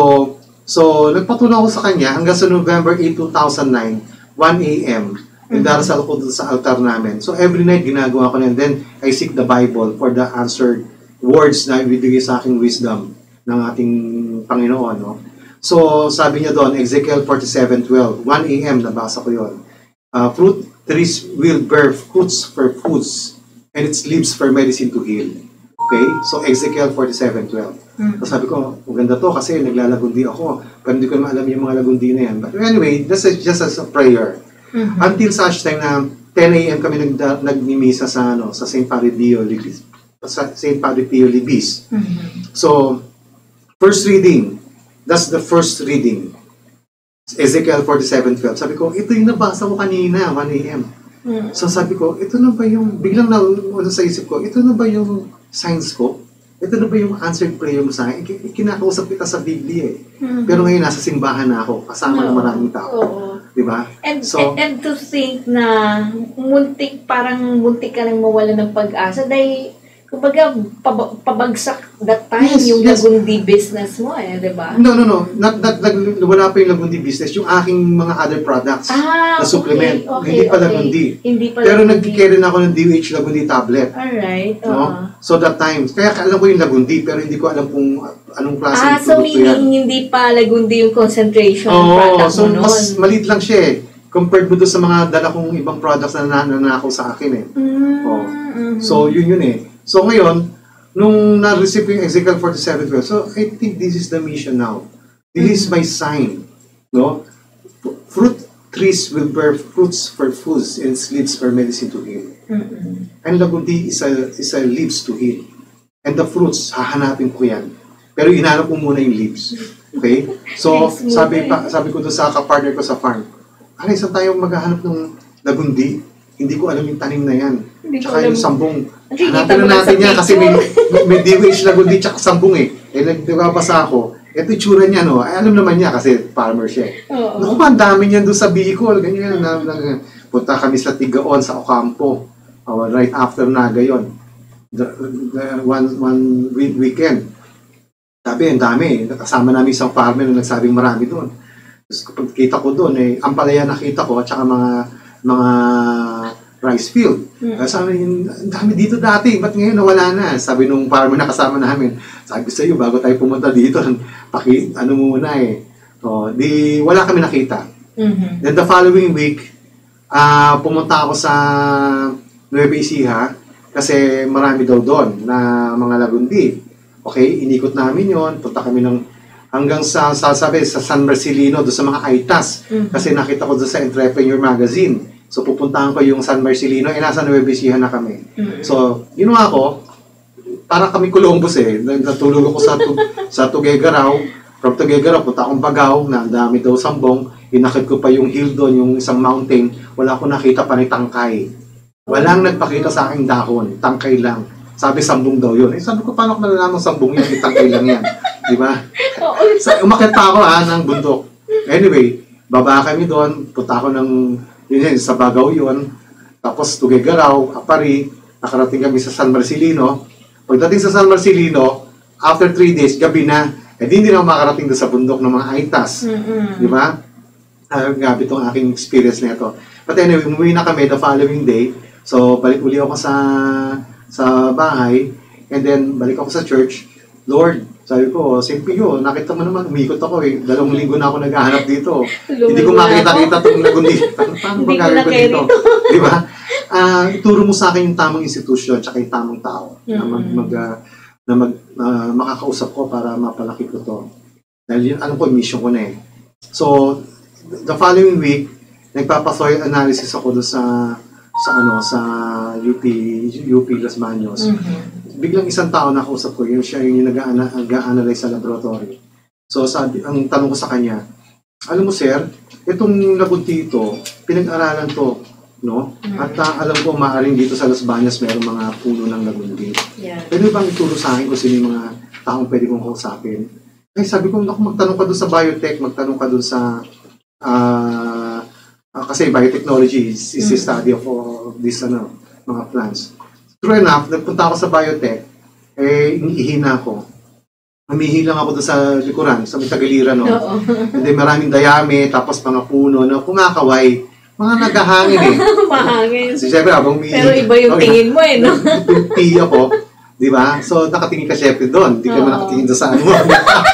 [SPEAKER 2] so nagpatulong ako sa kanya hanggang sa November eighth, two thousand nine, one a m Nagdarasal ako doon sa altar namin. So, every night ginagawa ko na. And then, I seek the Bible for the answered words na ibibigay sa aking wisdom ng ating Panginoon. No? So, sabi niya doon, Ezekiel forty-seven twelve, one a m nabasa ko yun. Uh, fruit trees will bear fruits for foods, and its leaves for medicine to heal. Okay? So, Ezekiel forty-seven twelve.
[SPEAKER 1] Mm.
[SPEAKER 2] So, sabi ko, maganda to kasi naglalagundi ako. Pero hindi ko naman alam yung mga lagundi na yan. But anyway, that's a, just as a prayer.
[SPEAKER 1] Mhm.
[SPEAKER 2] Until such time na ten a m kami nagda, nagmimisa sa, ano, sa Saint Padre Pio Libis. Sa Saint Padre Pio Libis.
[SPEAKER 1] Mhm.
[SPEAKER 2] So, first reading, that's the first reading. Ezekiel forty-seven twelve. Sabi ko, ito yung nabasa ko kanina, one a m
[SPEAKER 1] Mhm.
[SPEAKER 2] So sabi ko, ito na ba yung, biglang na, ano sa isip ko, ito na ba yung signs ko? ito na ba yung answered prayer mo sa akin? Ik- Kinakausap kita sa Biblia eh.
[SPEAKER 1] Mhm.
[SPEAKER 2] Pero ngayon, nasa simbahan na ako, kasama ng maraming tao.
[SPEAKER 1] Oo.
[SPEAKER 2] Di ba?
[SPEAKER 1] And,
[SPEAKER 2] So-
[SPEAKER 1] and, and to think na muntik, parang muntik ka nang mawala ng pag-asa dahil, kumbaga, pab- pabagsak that time
[SPEAKER 2] Yes,
[SPEAKER 1] yung
[SPEAKER 2] yes.
[SPEAKER 1] lagundi business mo eh, di ba?
[SPEAKER 2] No, no, no. Not, not, not, wala pa yung Lagundi business. Yung aking mga other products
[SPEAKER 1] Ah,
[SPEAKER 2] na supplement.
[SPEAKER 1] okay, okay,
[SPEAKER 2] Hindi pa
[SPEAKER 1] okay.
[SPEAKER 2] Lagundi.
[SPEAKER 1] Hindi pa
[SPEAKER 2] Pero
[SPEAKER 1] Lagundi.
[SPEAKER 2] nag-carry na ako ng D O H Lagundi tablet.
[SPEAKER 1] Alright, oo.
[SPEAKER 2] No? So that time. Kaya alam ko yung Lagundi, pero hindi ko alam kung anong klase
[SPEAKER 1] Ah,
[SPEAKER 2] ng
[SPEAKER 1] so
[SPEAKER 2] produkto yan.
[SPEAKER 1] meaning hindi pa lagundi yung concentration ng
[SPEAKER 2] Oo,
[SPEAKER 1] product
[SPEAKER 2] so
[SPEAKER 1] mo noon.
[SPEAKER 2] mas maliit lang siya eh. Compared mo doon sa mga dala kong ibang products na nananakaw sa akin eh.
[SPEAKER 1] Mm,
[SPEAKER 2] Oh.
[SPEAKER 1] mhm.
[SPEAKER 2] So, yun yun eh. So, ngayon, nung na-receive ko yung Ezekiel forty-seven twelve, so I think this is the mission now. This is my sign. No? Fruit trees will bear fruits for foods and leaves for medicine to heal.
[SPEAKER 1] Mhm.
[SPEAKER 2] And lagundi is a, is a leaves to heal. And the fruits, hahanapin ko yan. Pero inanap ko muna yung leaves. Okay? So,
[SPEAKER 1] Nice move
[SPEAKER 2] sabi
[SPEAKER 1] eh.
[SPEAKER 2] pa, sabi ko doon sa kapartner ko sa farm, Aray, saan tayo maghahanap ng lagundi? Hindi ko alam yung tanim na yan.
[SPEAKER 1] Hindi ko
[SPEAKER 2] Tsaka
[SPEAKER 1] alam.
[SPEAKER 2] yung sambong.
[SPEAKER 1] Nakikita
[SPEAKER 2] Hanapin
[SPEAKER 1] mo
[SPEAKER 2] na
[SPEAKER 1] lang
[SPEAKER 2] natin
[SPEAKER 1] sa
[SPEAKER 2] yan kasi may,
[SPEAKER 1] picture.
[SPEAKER 2] may D O H lagundi tsaka sambong eh. Eh, nagbabasa ako. Ito yung tsura niya, no? Ay, alam naman niya kasi farmer siya eh.
[SPEAKER 1] Oo.
[SPEAKER 2] Naku pa, ang dami niyan doon sa Bicol. Ganyan. Na, na, punta kami sa Tigaon, sa Ocampo. Uh, right after Naga yun. The, the, one, one week, weekend. Sabi, ang dami. Kasama namin isang farmer na nagsabing marami doon. Tapos kapag kita ko doon, eh, ang palaya nakita ko, at saka mga, mga rice field.
[SPEAKER 1] Mm.
[SPEAKER 2] Uh, sabi, ang dami dito dati, ba't ngayon nawala na? Sabi nung farmer na kasama namin, sabi sa iyo, bago tayo pumunta dito, paki, ano muna eh. O, di, wala kami nakita.
[SPEAKER 1] Mhm.
[SPEAKER 2] Then the following week, ah pumunta ako sa Nueva Ecija kasi marami daw doon na mga lagundi. Okay, inikot namin yon, punta kami ng hanggang sa sasabi sa San Marcelino doon sa mga Aitas.
[SPEAKER 1] Mhm.
[SPEAKER 2] Kasi nakita ko doon sa Entrepreneur Magazine. So pupuntahan ko yung San Marcelino, eh nasa Nueva Ecija na kami.
[SPEAKER 1] Mhm.
[SPEAKER 2] So, ginawa ko, para kami Columbus eh. Natulog ako sa, tu- sa Tuguegarao. From Tuguegarao, punta akong Bagao, na ang dami daw sambong. Inakit ko pa yung hill doon, yung isang mountain. Wala akong nakita pa ni tangkay. Walang nagpakita sa aking dahon. Tangkay lang. Sabi, sambong daw yun. Eh, sabi ko, paano ko nalalaman sambong yan? Eh, tangkay lang yan. Di ba?
[SPEAKER 1] Oo.
[SPEAKER 2] Sa, umakit pa ako ha, ng bundok. Anyway, baba kami doon. Punta ako ng, yun yun, sa Bagao yun. Tapos Tuguegarao, Apari. Nakarating kami sa San Marcelino. Pagdating sa San Marcelino, after three days, gabi na. Eh, di hindi na ako makarating doon sa bundok ng mga Aitas.
[SPEAKER 1] Mhm.
[SPEAKER 2] Di ba? Uh, gabi itong aking experience na ito. But anyway, umuwi na kami the following day. So, balik uli ako sa sa bahay. And then, balik ako sa church. Lord, sabi ko, simple yun. Nakita mo naman, umikot ako eh. Dalawang linggo na ako naghahanap dito. Hindi ko makita-kita itong lagundi. Paano paano ba
[SPEAKER 1] Hindi ko
[SPEAKER 2] gagawin ko
[SPEAKER 1] na-carry
[SPEAKER 2] dito? Di ba? Ah, ituro mo sa akin yung tamang institusyon tsaka yung tamang tao na mag,
[SPEAKER 1] Mm.
[SPEAKER 2] mag ah, na mag ah, makakausap ko para mapalaki ko to. Dahil yun, alam ko, mission ko na eh. So, the following week, nagpapa-soil analysis ako doon sa sa ano sa U P U P Las Baños.
[SPEAKER 1] Mhm.
[SPEAKER 2] Biglang isang tao nakausap ko, yung siya yung nag-ana- nag-analyze sa laboratory. So, sabi, ang tanong ko sa kanya, alam mo sir, itong lagundi ito, pinag-aralan to, no? At ah, alam ko, maaaring dito sa Las Bañas mayroong mga puno ng lagundi.
[SPEAKER 1] Yeah.
[SPEAKER 2] Pwede bang ituro sa akin kung sino yung mga taong pwede kong kausapin? Ay, sabi ko, naku, magtanong ka doon sa biotech, magtanong ka doon sa, ah, ah, kasi biotechnology is, is the
[SPEAKER 1] Mm.
[SPEAKER 2] study of all these, ano, mga plants. True enough, nagpunta ako sa biotech, eh, iniihina ako. Humihi lang ako doon sa likuran, sa may Tagaliran, no?
[SPEAKER 1] Oo.
[SPEAKER 2] Hindi, maraming dayami, tapos mga puno na kumakaway. Mga naghahangin eh.
[SPEAKER 1] Mahangin.
[SPEAKER 2] Kasi syempre, habang umihi.
[SPEAKER 1] Pero iba yung
[SPEAKER 2] Okay.
[SPEAKER 1] tingin mo eh, no?
[SPEAKER 2] Pili ako, di ba? So, nakatingin ka syempre doon. Di ka
[SPEAKER 1] Oo.
[SPEAKER 2] man nakatingin doon sa ano mo.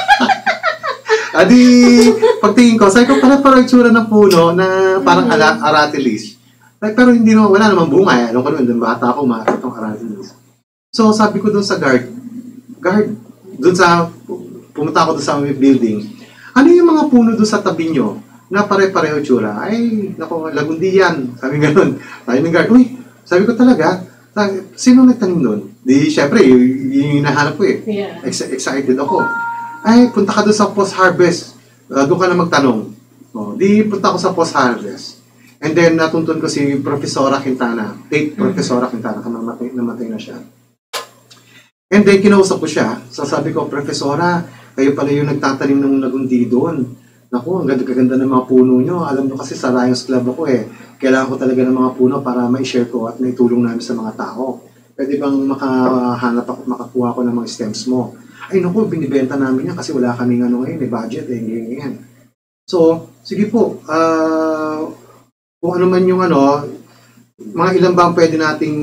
[SPEAKER 2] Adi, pagtingin ko, sabi ko, parang parang itsura ng puno na parang ala, aratilis. Like, pero hindi naman, wala namang bunga eh. Alam ko naman, doon bata ako, makakita itong aratilis. So, sabi ko doon sa guard, guard, doon sa, pumunta ako doon sa building, ano yung mga puno doon sa tabi nyo na pare-pareho itsura? Ay, naku, lagundi yan. Sabi gano'n. Sabi ng guard, uy, sabi ko talaga, sabi, sino nagtanim doon? Di, syempre, yun yung hinahanap ko eh.
[SPEAKER 1] Yeah.
[SPEAKER 2] Ex- excited ako. Ay, punta ka doon sa post-harvest. Uh, doon ka na magtanong. O, di, punta ako sa post-harvest. And then, natuntun ko si Profesora Quintana. Tate Profesora Quintana, namatay, namatay na siya. And then, kinausap ko siya. So, sabi ko, Profesora, kayo pala yung nagtatanim ng nagundi doon. Naku, ang ganda-ganda ng mga puno nyo. Alam nyo kasi sa Lions Club ako eh. Kailangan ko talaga ng mga puno para ma-share ko at maitulong namin sa mga tao. Pwede bang makahanap ako, makakuha ko ng mga stems mo? Ay naku, binibenta namin yan kasi wala kaming ano ngayon, eh, budget, eh, ganyan. So, sige po, uh, kung ano man yung ano, mga ilan ba ang pwede nating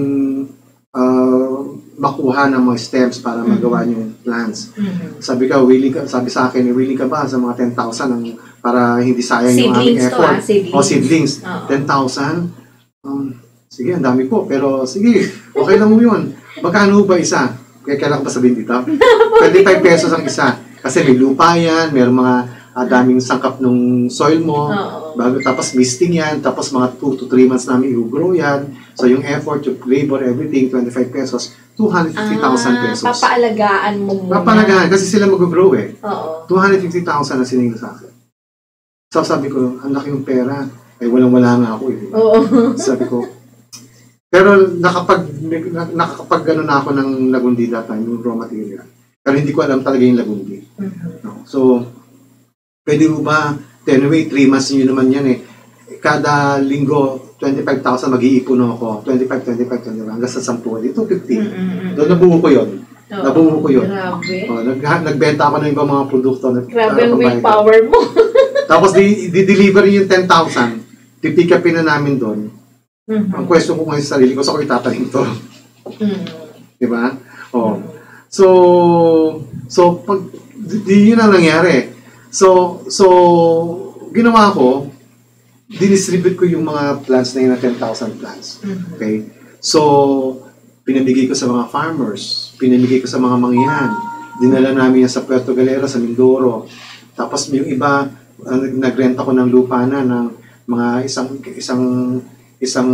[SPEAKER 2] uh, makuha ng mga stems para magawa mm-hmm. yung plants. Mm-hmm. Sabi ka, willing ka, sabi sa akin, willing ka ba sa mga ten thousand ng, para hindi sayang seedlings yung aming effort?
[SPEAKER 1] To, ah, seedlings.
[SPEAKER 2] O seedlings. Oh. ten thousand? Um, sige, ang dami po. Pero sige, okay lang mo yun. Magkano ba isa? Kaya kailangan ko ba sabihin dito? twenty-five pesos ang isa. Kasi may lupa yan, may mga uh, daming sangkap ng soil mo. Oh. Bago, tapos misting yan, tapos mga two to three months namin i-grow yan. So yung effort, yung labor, everything, twenty-five pesos, two hundred fifty thousand pesos.
[SPEAKER 1] Ah, papaalagaan mo muna.
[SPEAKER 2] Papaalagaan, kasi sila mag-grow eh.
[SPEAKER 1] Oo.
[SPEAKER 2] two hundred fifty thousand na siningil sa akin. So sabi ko, ang laki yung pera. Ay, walang-wala nga ako eh. Diba? Oo. Sabi ko, pero nakapag, nakakapag gano'n na ako ng lagundi that time, yung raw material. Pero hindi ko alam talaga yung lagundi. Mm-hmm. No? So, pwede mo ba, anyway, three months nyo naman yan eh. Kada linggo, twenty-five thousand mag-iipon ako. twenty-five, twenty-five, twenty-five, hanggang sa ten, two fifty. Mm-hmm. Doon nabuo ko yun. Oh, nabuo ko yun.
[SPEAKER 1] Grabe.
[SPEAKER 2] Oh, nag, nagbenta ako ng ibang mga produkto. Nag,
[SPEAKER 1] grabe ang uh, willpower mo.
[SPEAKER 2] Tapos, di-deliver di yung ten thousand. Pipick upin na namin doon. Mm-hmm. Ang question ko ngayon sa sarili ko, sa ko itatanim to. Mm-hmm. Diba? Oh. Mm-hmm. So, so, pag, di, yun ang nangyari. So, so, ginawa ko, dinistribute ko yung mga plants na yun na ten thousand plants. Mm-hmm. Okay? So, pinabigay ko sa mga farmers, pinamigay ko sa mga mangyan, dinala namin yan sa Puerto Galera, sa Mindoro. Tapos yung iba, uh, nagrenta ko ng lupa na ng mga isang isang isang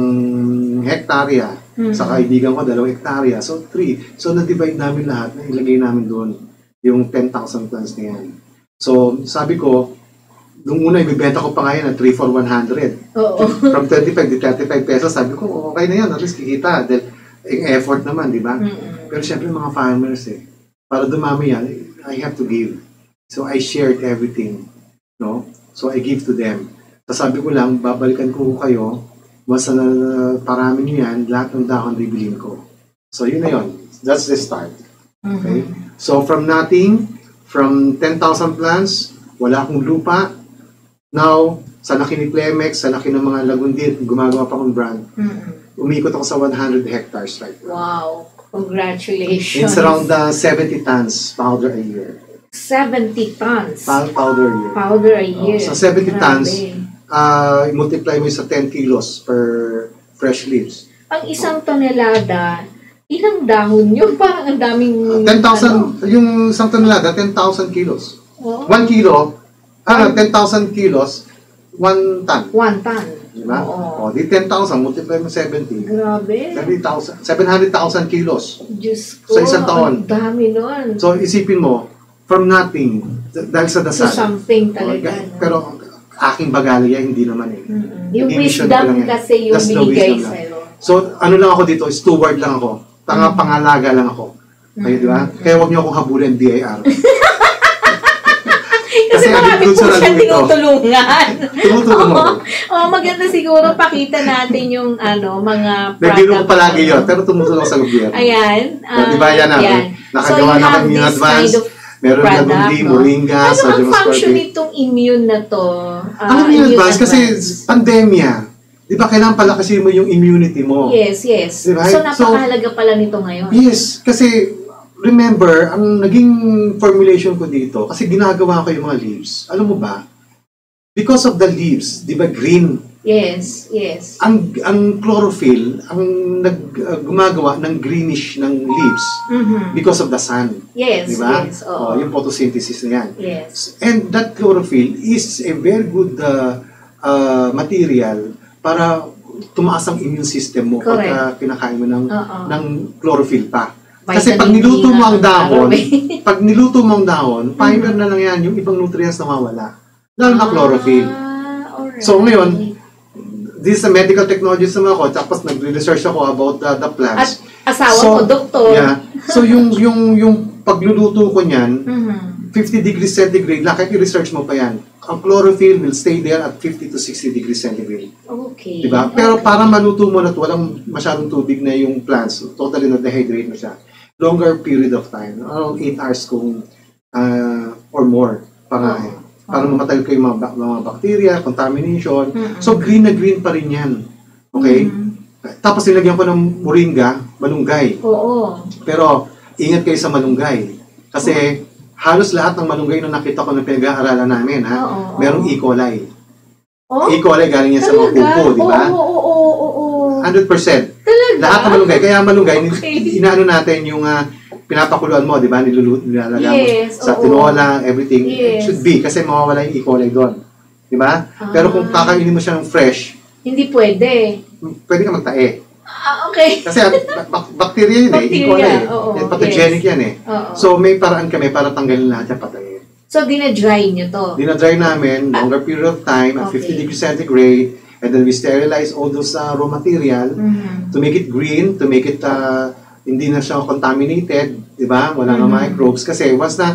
[SPEAKER 2] hektarya. Mm-hmm. Sa kaibigan ko, dalawang hektarya. So, three. So, na-divide namin lahat, na ilagay namin doon yung ten thousand plants na yan. So, sabi ko, nung una, ibibenta ko pa ngayon na three for one hundred. Oo. From twenty-five to thirty-five pesos, sabi ko, okay na yan, at least kikita. Dahil, yung effort naman, di ba? Mm-hmm. Pero syempre, mga farmers eh, para dumami yan, I have to give. So, I shared everything. No? So, I give to them. So, sabi ko lang, babalikan ko kayo, once na uh, parami nyo yan, lahat ng dahon bibilin ko. So, yun na yun. That's the start. Okay? Mm-hmm. So, from nothing, from ten thousand plants, wala akong lupa. Now, sa laki ni Plemex, sa laki ng mga lagundit, gumagawa pa akong brand. Mm-hmm. Umikot ako sa one hundred hectares right now.
[SPEAKER 1] Wow! Congratulations!
[SPEAKER 2] It's around uh, seventy tons powder a year.
[SPEAKER 1] seventy tons?
[SPEAKER 2] Pa- powder a year.
[SPEAKER 1] Powder a year.
[SPEAKER 2] Oh, sa seventy Grabe. tons, uh, multiply mo sa ten kilos per fresh leaves.
[SPEAKER 1] Ang isang tonelada, ilang dahon yun? Parang ang daming...
[SPEAKER 2] Uh, ten thousand, ano? Yung isang tonelada, ten thousand kilos. Oh. one kilo, ah, ten thousand kilos, one ton.
[SPEAKER 1] one ton.
[SPEAKER 2] Diba? Oo. O, di ten thousand, multiply mo seventy.
[SPEAKER 1] Grabe.
[SPEAKER 2] seven hundred thousand kilos.
[SPEAKER 1] Diyos ko,
[SPEAKER 2] sa isang taon.
[SPEAKER 1] Ang dami nun.
[SPEAKER 2] So, isipin mo, from nothing, dahil sa dasal.
[SPEAKER 1] So, something talaga.
[SPEAKER 2] O, pero, aking bagalya, hindi naman eh.
[SPEAKER 1] Mm-hmm. Yung wisdom kasi yung binigay sa'yo.
[SPEAKER 2] So, ano lang ako dito, steward lang ako. Tanga, mm-hmm. pangalaga lang ako. Kayo, mm-hmm. di ba? Kaya huwag niyo akong habulin D I R.
[SPEAKER 1] Kasi, kasi marami po siyang tinutulungan.
[SPEAKER 2] Tumutulong ako.
[SPEAKER 1] Oo, maganda siguro pakita natin yung ano mga product.
[SPEAKER 2] Nagdino ko palagi yun, pero tumutulong sa gobyerno.
[SPEAKER 1] Ayan.
[SPEAKER 2] Uh, di ba yan namin? Nakagawa so, na kami yung advance. Kind of meron na gundi, no? Moringa,
[SPEAKER 1] ano
[SPEAKER 2] sodium
[SPEAKER 1] ang function nitong immune na to? Uh,
[SPEAKER 2] ang immune advance, kasi pandemya. Di ba, kailangan palakasin mo yung immunity mo.
[SPEAKER 1] Yes, yes.
[SPEAKER 2] Diba?
[SPEAKER 1] So, napakahalaga so, pala nito ngayon.
[SPEAKER 2] Yes, kasi remember, ang naging formulation ko dito, kasi ginagawa ko yung mga leaves. Alam mo ba? Because of the leaves, di ba green?
[SPEAKER 1] Yes, yes.
[SPEAKER 2] Ang ang chlorophyll, ang nag, uh, gumagawa ng greenish ng leaves mm-hmm. because of the sun.
[SPEAKER 1] Yes,
[SPEAKER 2] di ba?
[SPEAKER 1] yes.
[SPEAKER 2] Oh, yung photosynthesis na yan.
[SPEAKER 1] Yes.
[SPEAKER 2] And that chlorophyll is a very good uh, uh, material para tumaas ang immune system mo pagka kinakain mo ng, uh-uh. ng chlorophyll pa. Kasi pag niluto mo ang dahon, pag niluto mo ang dahon, fiber na lang yan, yung ibang nutrients na mawala. Lalo na chlorophyll.
[SPEAKER 1] Ah, alright.
[SPEAKER 2] So ngayon, this is a medical technology naman ako, tapos nagre-research ako about the, the plants.
[SPEAKER 1] At, Asawa
[SPEAKER 2] So,
[SPEAKER 1] ko, doktor.
[SPEAKER 2] Yeah. So yung yung yung pagluluto ko niyan,
[SPEAKER 1] Mhm.
[SPEAKER 2] fifty degrees centigrade, lang, kahit i-research mo pa yan, ang chlorophyll will stay there at fifty to sixty degrees centigrade.
[SPEAKER 1] Okay.
[SPEAKER 2] Diba? Pero
[SPEAKER 1] Okay.
[SPEAKER 2] para maluto mo na ito, walang masyadong tubig na yung plants, totally na-dehydrate na siya. Longer period of time, around eight hours kung uh, or more pa nga eh. Para mamatay ko yung mga, ba- mga bacteria, contamination.
[SPEAKER 1] Mm-mm.
[SPEAKER 2] So green na green pa rin yan. Okay?
[SPEAKER 1] Mhm.
[SPEAKER 2] Tapos nilagyan ko ng moringa, malunggay.
[SPEAKER 1] Oo.
[SPEAKER 2] Pero ingat kayo sa malunggay. Kasi halos lahat ng malunggay na nakita ko na pinag-aaralan namin, ha?
[SPEAKER 1] Oo, oo.
[SPEAKER 2] Merong E. coli.
[SPEAKER 1] Oh?
[SPEAKER 2] E. coli galing yan sa mga
[SPEAKER 1] Talaga?
[SPEAKER 2] pupo, di ba?
[SPEAKER 1] Oo, oo, oo, oo.
[SPEAKER 2] one hundred percent.
[SPEAKER 1] Talaga?
[SPEAKER 2] Lahat ng malunggay. Kaya malunggay,
[SPEAKER 1] Okay.
[SPEAKER 2] inaano natin yung uh, pinapakuluan mo, di ba? Nilulu- Nilalagay
[SPEAKER 1] Yes,
[SPEAKER 2] mo sa
[SPEAKER 1] oo.
[SPEAKER 2] tinola, everything. It
[SPEAKER 1] Yes.
[SPEAKER 2] should be kasi mawawala yung E. coli doon. Di ba? Pero kung
[SPEAKER 1] Ah.
[SPEAKER 2] kakainin mo siya ng fresh,
[SPEAKER 1] Hindi pwede.
[SPEAKER 2] pwede ka magtae.
[SPEAKER 1] Ah, okay.
[SPEAKER 2] Kasi bak- bak- bacteria yun eh. E.
[SPEAKER 1] Bacteria,
[SPEAKER 2] coli eh.
[SPEAKER 1] oo,
[SPEAKER 2] Eh, pathogenic yan eh.
[SPEAKER 1] Oo.
[SPEAKER 2] So may paraan kami para tanggalin lahat yung patayin.
[SPEAKER 1] So, dinadry nyo to?
[SPEAKER 2] Dinadry namin, longer period of time at
[SPEAKER 1] Okay.
[SPEAKER 2] fifty degrees centigrade, and then we sterilize all those uh, raw material
[SPEAKER 1] Mhm.
[SPEAKER 2] to make it green, to make it uh, hindi na siya contaminated, di ba? Wala na
[SPEAKER 1] Mhm.
[SPEAKER 2] microbes. Kasi once na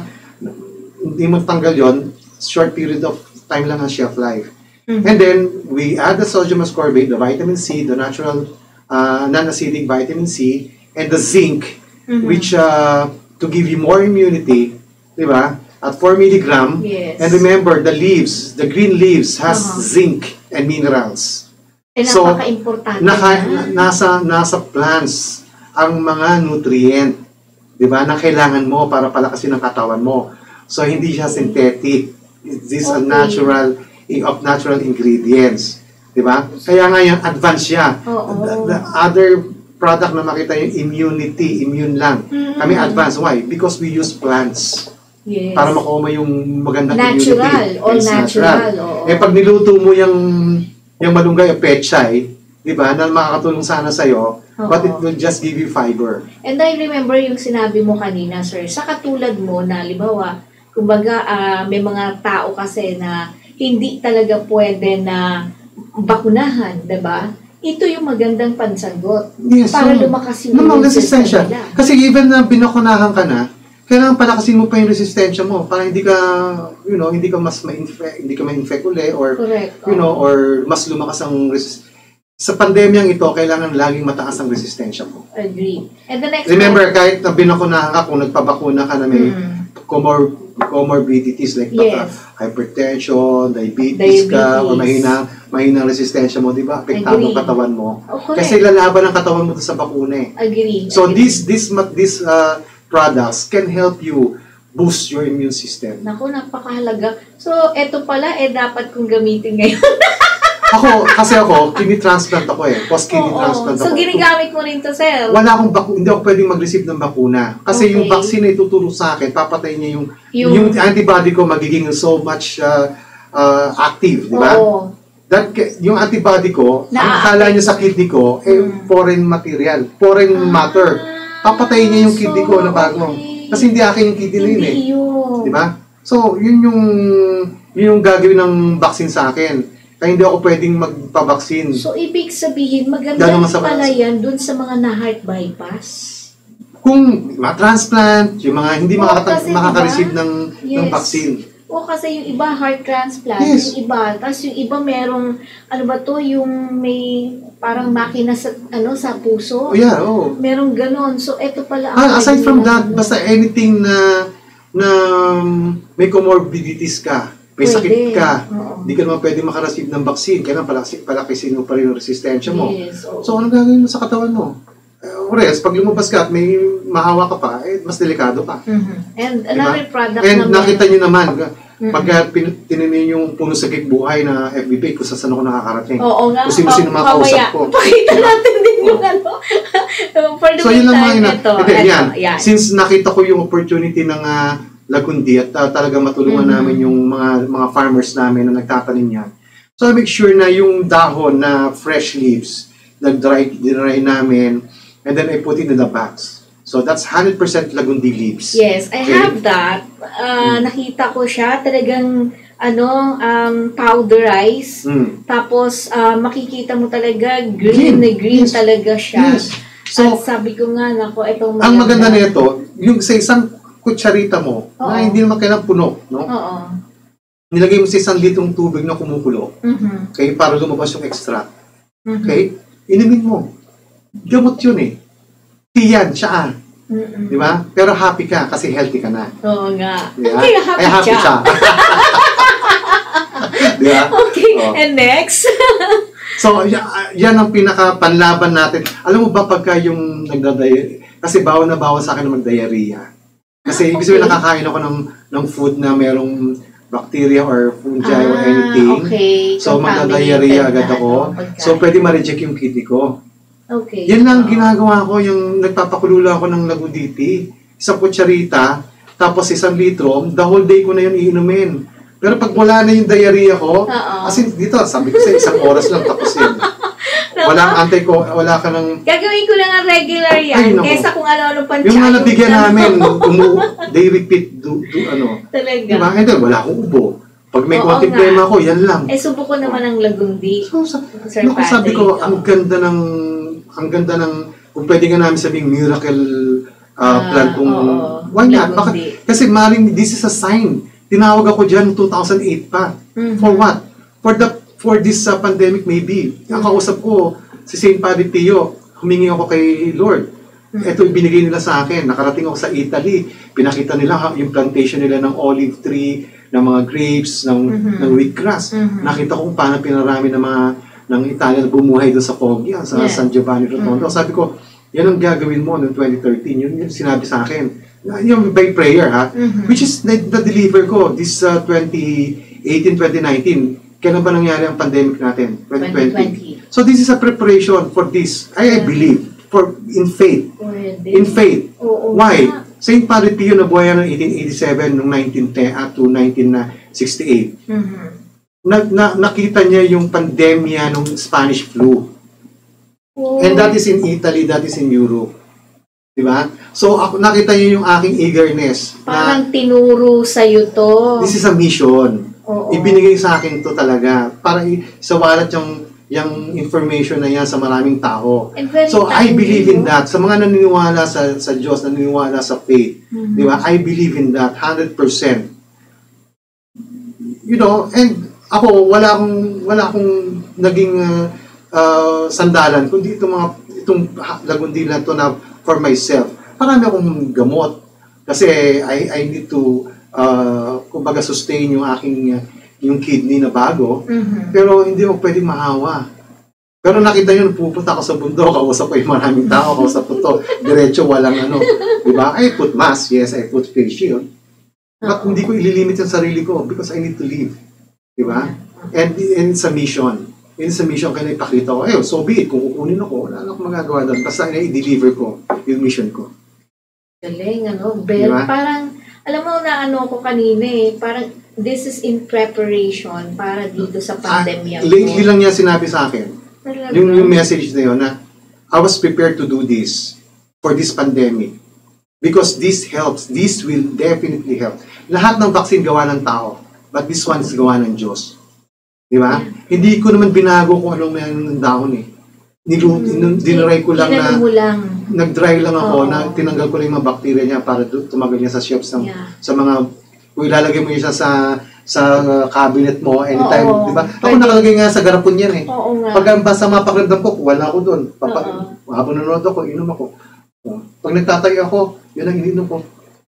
[SPEAKER 2] hindi mo tanggal yon, short period of time lang ang shelf life.
[SPEAKER 1] Mhm.
[SPEAKER 2] And then, we add the sodium ascorbate, the vitamin C, the natural uh, non-acidic vitamin C, and the zinc,
[SPEAKER 1] Mhm.
[SPEAKER 2] which uh, to give you more immunity, di ba? At four milligram.
[SPEAKER 1] Yes.
[SPEAKER 2] And remember, the leaves, the green leaves has
[SPEAKER 1] Uh-huh.
[SPEAKER 2] zinc and minerals.
[SPEAKER 1] Eh,
[SPEAKER 2] So,
[SPEAKER 1] napaka-importante
[SPEAKER 2] Naka,
[SPEAKER 1] na.
[SPEAKER 2] na- nasa, nasa plants ang mga nutrient, di ba, na kailangan mo para palakasin ang katawan mo. So, hindi siya synthetic. This is a
[SPEAKER 1] Okay.
[SPEAKER 2] natural, of natural ingredients. Di ba? Kaya nga yung advanced siya.
[SPEAKER 1] Oo.
[SPEAKER 2] The, the other product na makita yung immunity, immune lang.
[SPEAKER 1] Mm.
[SPEAKER 2] Kami advanced. Why? Because we use plants.
[SPEAKER 1] Yes.
[SPEAKER 2] Para makuha mo yung magandang
[SPEAKER 1] Natural,
[SPEAKER 2] immunity.
[SPEAKER 1] all
[SPEAKER 2] It's
[SPEAKER 1] natural, oo.
[SPEAKER 2] Eh pag niluto mo yung yung malunggay o pechay, di ba, na makakatulong sana sa'yo,
[SPEAKER 1] Oo.
[SPEAKER 2] but it will just give you fiber.
[SPEAKER 1] And I remember yung sinabi mo kanina, sir, sa katulad mo na, libawa, kumbaga, ah, may mga tao kasi na hindi talaga pwede na bakunahan, diba? Ito yung magandang pansagot
[SPEAKER 2] Yes,
[SPEAKER 1] para
[SPEAKER 2] so,
[SPEAKER 1] lumakas yung
[SPEAKER 2] naman,
[SPEAKER 1] immune system
[SPEAKER 2] resistensya.
[SPEAKER 1] nila.
[SPEAKER 2] Kasi even na binakunahan ka na, kailangan palakasin mo pa yung resistensya mo para hindi ka, you know, hindi ka mas ma-infect, hindi ka ma-infect uli or,
[SPEAKER 1] Correct.
[SPEAKER 2] you know,
[SPEAKER 1] oo.
[SPEAKER 2] or mas lumakas ang resist. Sa pandemyang ito, kailangan laging mataas ang resistensya mo.
[SPEAKER 1] Agree. And the next
[SPEAKER 2] Remember, kahit na binakunahan ka, kung nagpabakuna ka na may
[SPEAKER 1] Mm.
[SPEAKER 2] comor comorbidities like
[SPEAKER 1] Yes.
[SPEAKER 2] baka hypertension, diabetes, ka,
[SPEAKER 1] Diabetes.
[SPEAKER 2] or mahina, mahina ang resistensya mo, di ba? Apektado ang
[SPEAKER 1] Agree.
[SPEAKER 2] katawan mo.
[SPEAKER 1] Oh, correct.
[SPEAKER 2] Kasi lalaban ang katawan mo sa bakuna eh.
[SPEAKER 1] Agree.
[SPEAKER 2] So
[SPEAKER 1] Agree.
[SPEAKER 2] these these ma- these uh, products can help you boost your immune system.
[SPEAKER 1] Naku, napakahalaga. So, eto pala, eh, dapat kong gamitin ngayon.
[SPEAKER 2] Ako, kasi ako, kidney transplant ako eh. Post-kidney
[SPEAKER 1] Oo.
[SPEAKER 2] transplant ako.
[SPEAKER 1] So, ginagamit mo rin to, sir?
[SPEAKER 2] Wala akong baku hindi ako pwedeng mag-receive ng bakuna. Kasi
[SPEAKER 1] Okay.
[SPEAKER 2] yung vaccine na ituturo sa akin, papatay niya yung, yung,
[SPEAKER 1] Yung-
[SPEAKER 2] antibody ko magiging so much uh, uh, active, di ba?
[SPEAKER 1] Oo.
[SPEAKER 2] That, yung antibody ko, ang
[SPEAKER 1] Na-affect.
[SPEAKER 2] akala niya sa kidney ko, eh,
[SPEAKER 1] Hmm.
[SPEAKER 2] foreign material, foreign matter. Papatayin niya yung kidney ko na bago.
[SPEAKER 1] okay.
[SPEAKER 2] Kasi hindi akin yung kidney na yun eh.
[SPEAKER 1] Hindi yun.
[SPEAKER 2] Di ba? So, yun yung, yun yung gagawin ng vaccine sa akin. Kaya hindi ako pwedeng magpa-vaccine.
[SPEAKER 1] So, ibig sabihin, maganda
[SPEAKER 2] Ganun sa-
[SPEAKER 1] pala yan dun sa mga na-heart bypass.
[SPEAKER 2] Kung mga transplant, yung mga hindi
[SPEAKER 1] Oo,
[SPEAKER 2] makaka-
[SPEAKER 1] kasi
[SPEAKER 2] makaka-receive
[SPEAKER 1] diba?
[SPEAKER 2] ng, ng
[SPEAKER 1] Yes.
[SPEAKER 2] vaccine.
[SPEAKER 1] O kasi yung iba heart transplant,
[SPEAKER 2] Yes.
[SPEAKER 1] yung iba, tapos yung iba merong, ano ba to, yung may parang makina sa, ano, sa puso.
[SPEAKER 2] Oh yeah, oh.
[SPEAKER 1] Merong ganon. So, eto pala ang
[SPEAKER 2] Ah, aside
[SPEAKER 1] pwede
[SPEAKER 2] from
[SPEAKER 1] nila
[SPEAKER 2] that,
[SPEAKER 1] ano.
[SPEAKER 2] basta anything na na may comorbidities ka, may
[SPEAKER 1] Pwede.
[SPEAKER 2] sakit ka,
[SPEAKER 1] Oo.
[SPEAKER 2] hindi ka naman pwede makareceive ng vaccine, kailangan palaki, palakisin mo pa rin yung resistensya mo.
[SPEAKER 1] Yes, oo.
[SPEAKER 2] So, ano gagawin mo sa katawan mo? Uh, or else, pag lumabas ka at may mahawa ka pa, eh, mas delikado pa.
[SPEAKER 1] Mhm. And another product
[SPEAKER 2] And
[SPEAKER 1] naman.
[SPEAKER 2] nakita nyo naman,
[SPEAKER 1] Mm.
[SPEAKER 2] pag pin- tinanin yung puno sa buhay na F B P, kung saan ako nakakarating.
[SPEAKER 1] Oo nga.
[SPEAKER 2] Kung sino-sino
[SPEAKER 1] Pa-
[SPEAKER 2] mga kausap
[SPEAKER 1] mamaya,
[SPEAKER 2] ko.
[SPEAKER 1] Pakita natin din yung ano. For the
[SPEAKER 2] So, yun lang mga
[SPEAKER 1] meantime,
[SPEAKER 2] ina.
[SPEAKER 1] ito.
[SPEAKER 2] Ito,
[SPEAKER 1] ito,
[SPEAKER 2] yan.
[SPEAKER 1] yan.
[SPEAKER 2] Since nakita ko yung opportunity ng uh, Lagundi at uh, talaga matulungan
[SPEAKER 1] Mhm.
[SPEAKER 2] namin yung mga mga farmers namin na nagtatanim yan. So, I make sure na yung dahon na fresh leaves, nag-dry dry namin, and then I put it in the bags. So, that's one hundred percent Lagundi leaves.
[SPEAKER 1] Yes, I
[SPEAKER 2] Okay.
[SPEAKER 1] have that. Uh, nakita ko siya. Talagang, ano, um, powderized.
[SPEAKER 2] Mm.
[SPEAKER 1] Tapos, uh, makikita mo talaga, green
[SPEAKER 2] Green.
[SPEAKER 1] na green
[SPEAKER 2] Yes.
[SPEAKER 1] talaga siya.
[SPEAKER 2] Yes.
[SPEAKER 1] So, At sabi ko nga, nako, itong
[SPEAKER 2] ang maganda nito, yung sa isang kutsarita mo,
[SPEAKER 1] Oo.
[SPEAKER 2] na hindi naman kailangan puno, no?
[SPEAKER 1] Oo.
[SPEAKER 2] Nilagay mo sa isang litrong tubig na kumukulo,
[SPEAKER 1] Mhm.
[SPEAKER 2] okay, para lumabas yung extract.
[SPEAKER 1] Mhm.
[SPEAKER 2] Okay? Inumin mo. Gamot yun eh. Tiyan, siya.
[SPEAKER 1] Mhm.
[SPEAKER 2] Di ba? Pero happy ka kasi healthy ka na.
[SPEAKER 1] Oo nga.
[SPEAKER 2] Di ba?
[SPEAKER 1] Kaya happy,
[SPEAKER 2] Ay, happy
[SPEAKER 1] siya.
[SPEAKER 2] siya. Di ba?
[SPEAKER 1] Okay,
[SPEAKER 2] Oh.
[SPEAKER 1] and next?
[SPEAKER 2] So, y- yan ang pinaka-panlaban natin. Alam mo ba pagka yung nagdadaya, kasi bawal na bawal sa akin na mag-diarrhea. Kasi ibig sabihin
[SPEAKER 1] Okay.
[SPEAKER 2] nakakain ako ng, ng food na merong bacteria or fungi or
[SPEAKER 1] Ah,
[SPEAKER 2] anything.
[SPEAKER 1] okay.
[SPEAKER 2] So,
[SPEAKER 1] Contaminated
[SPEAKER 2] magdadiarrhea
[SPEAKER 1] na,
[SPEAKER 2] agad ako.
[SPEAKER 1] ano, pagkain.
[SPEAKER 2] So, pwede ma-reject yung kidney ko.
[SPEAKER 1] Okay.
[SPEAKER 2] Yan lang
[SPEAKER 1] Oo.
[SPEAKER 2] ginagawa ko, yung nagpapakulo ako ng laguditi. Isang kutsarita, tapos isang litro, the whole day ko na yun iinumin. Pero pag wala na yung diarrhea ko,
[SPEAKER 1] Oo.
[SPEAKER 2] kasi dito, sabi ko sa isang oras lang tapos yun. Walang antay ko, wala ka ng...
[SPEAKER 1] Gagawin ko lang ang regular
[SPEAKER 2] Ay,
[SPEAKER 1] yan.
[SPEAKER 2] naku.
[SPEAKER 1] Kesa kung ano-ano pang
[SPEAKER 2] Yung mga
[SPEAKER 1] tiyayo
[SPEAKER 2] nabigyan
[SPEAKER 1] na-
[SPEAKER 2] namin, umu, they repeat, do, do, ano.
[SPEAKER 1] Talaga.
[SPEAKER 2] Diba? And then, wala akong ubo. Pag may
[SPEAKER 1] Oo
[SPEAKER 2] konting
[SPEAKER 1] nga.
[SPEAKER 2] problema ko, yan lang.
[SPEAKER 1] Eh, subo ko naman ang lagundi.
[SPEAKER 2] So, sa,
[SPEAKER 1] Sir
[SPEAKER 2] naku, sabi
[SPEAKER 1] Patrick,
[SPEAKER 2] ko,
[SPEAKER 1] oo.
[SPEAKER 2] ang ganda ng, ang ganda ng, kung pwede nga namin sabing miracle uh,
[SPEAKER 1] Ah,
[SPEAKER 2] plan kung,
[SPEAKER 1] oo.
[SPEAKER 2] why not? Baka,
[SPEAKER 1] Lagundi.
[SPEAKER 2] kasi maring, this is a sign. Tinawag ako dyan two thousand eight pa.
[SPEAKER 1] Mhm.
[SPEAKER 2] For what? For the, for this uh, pandemic maybe. Ang kausap ko, si Saint Padre Pio, humingi ako kay Lord. Ito ibinigay nila sa akin. Nakarating ako sa Italy. Pinakita nila ha, yung plantation nila ng olive tree, ng mga grapes, ng,
[SPEAKER 1] Mhm.
[SPEAKER 2] ng wheatgrass.
[SPEAKER 1] Mhm.
[SPEAKER 2] Nakita ko kung paano pinarami ng mga ng Italian bumuhay doon sa Foggia, sa
[SPEAKER 1] Yeah.
[SPEAKER 2] San Giovanni Rotondo. Sabi ko, yan ang gagawin mo noong twenty thirteen. Yun yung sinabi sa akin. Yung by prayer ha.
[SPEAKER 1] Mhm.
[SPEAKER 2] Which is na- na-deliver ko this uh, twenty eighteen twenty nineteen. Kailan ba nangyari ang pandemic natin? twenty twenty.
[SPEAKER 1] twenty twenty.
[SPEAKER 2] So this is a preparation for this. I, I
[SPEAKER 1] Yeah.
[SPEAKER 2] believe. For in faith.
[SPEAKER 1] Pwede.
[SPEAKER 2] In faith.
[SPEAKER 1] Oo
[SPEAKER 2] Why?
[SPEAKER 1] nga.
[SPEAKER 2] Saint Padre Pio nabuhay noong eighteen eighty-seven noong nineteen ten at to nineteen sixty-eight.
[SPEAKER 1] Mhm.
[SPEAKER 2] Na, na, nakita niya yung pandemya ng Spanish flu.
[SPEAKER 1] Oo.
[SPEAKER 2] And that is in Italy, that is in Europe. Diba? So ako nakita niyo yung aking eagerness na
[SPEAKER 1] Parang tinuro sa'yo to.
[SPEAKER 2] this is a mission.
[SPEAKER 1] Oo.
[SPEAKER 2] Ibinigay sa akin to talaga para i- sawalat yung yung information na yan sa maraming tao.
[SPEAKER 1] And very
[SPEAKER 2] So I
[SPEAKER 1] timely,
[SPEAKER 2] believe in
[SPEAKER 1] no?
[SPEAKER 2] that. Sa mga naniniwala sa sa Diyos, naniniwala sa faith,
[SPEAKER 1] Mhm.
[SPEAKER 2] di ba? I believe in that one hundred percent. You know, and ako wala akong wala akong naging uh, uh, sandalan kundi itong mga itong lagundi na to na for myself. Marami akong gamot kasi I I need to uh, kumbaga sustain yung aking uh, yung kidney na bago.
[SPEAKER 1] Mhm.
[SPEAKER 2] Pero hindi mo pwedeng mahawa. Pero nakita nyo, pupunta ako sa bundok, kausap ko yung maraming tao, kausap ko to, diretso, walang ano. Diba? I put mask, yes, I put face shield. But
[SPEAKER 1] Oo.
[SPEAKER 2] hindi ko ililimit yung sarili ko because I need to live. Diba? And, and it's a mission. It's a mission kaya ipakita ko, eh, so be it, kung kukunin ako, wala na akong magagawa doon. Basta i-deliver ko yung mission ko.
[SPEAKER 1] Galing, ano? Bel,
[SPEAKER 2] Diba?
[SPEAKER 1] parang, alam mo na ano ko kanina eh, parang this is in preparation para dito sa pandemya.
[SPEAKER 2] Ah, lately lang niya sinabi sa akin,
[SPEAKER 1] Talaga?
[SPEAKER 2] yung, yung message na yun na I was prepared to do this for this pandemic because this helps. This will definitely help. Lahat ng vaccine gawa ng tao, but this one is gawa ng Diyos. Di ba? Hindi ko naman binago kung anong may ng dahon eh. Nilu,
[SPEAKER 1] Hmm.
[SPEAKER 2] dinry ko lang na,
[SPEAKER 1] Inano mo lang.
[SPEAKER 2] nag-dry lang ako,
[SPEAKER 1] Oo.
[SPEAKER 2] na tinanggal ko lang yung mga bacteria niya para du- tumagal niya sa shelves ng,
[SPEAKER 1] Yeah.
[SPEAKER 2] sa mga, kung ilalagay mo yun siya sa sa uh, cabinet mo anytime,
[SPEAKER 1] Oo.
[SPEAKER 2] di ba? Ako
[SPEAKER 1] Pwede.
[SPEAKER 2] nakalagay nga sa garapon yan eh.
[SPEAKER 1] Oo nga.
[SPEAKER 2] Pag ang basta mapakiramdam ko, wala ako doon. Papa,
[SPEAKER 1] Oo.
[SPEAKER 2] habang nanonood ako, inom ako. Pag nagtatay ako, yun ang ininom ko.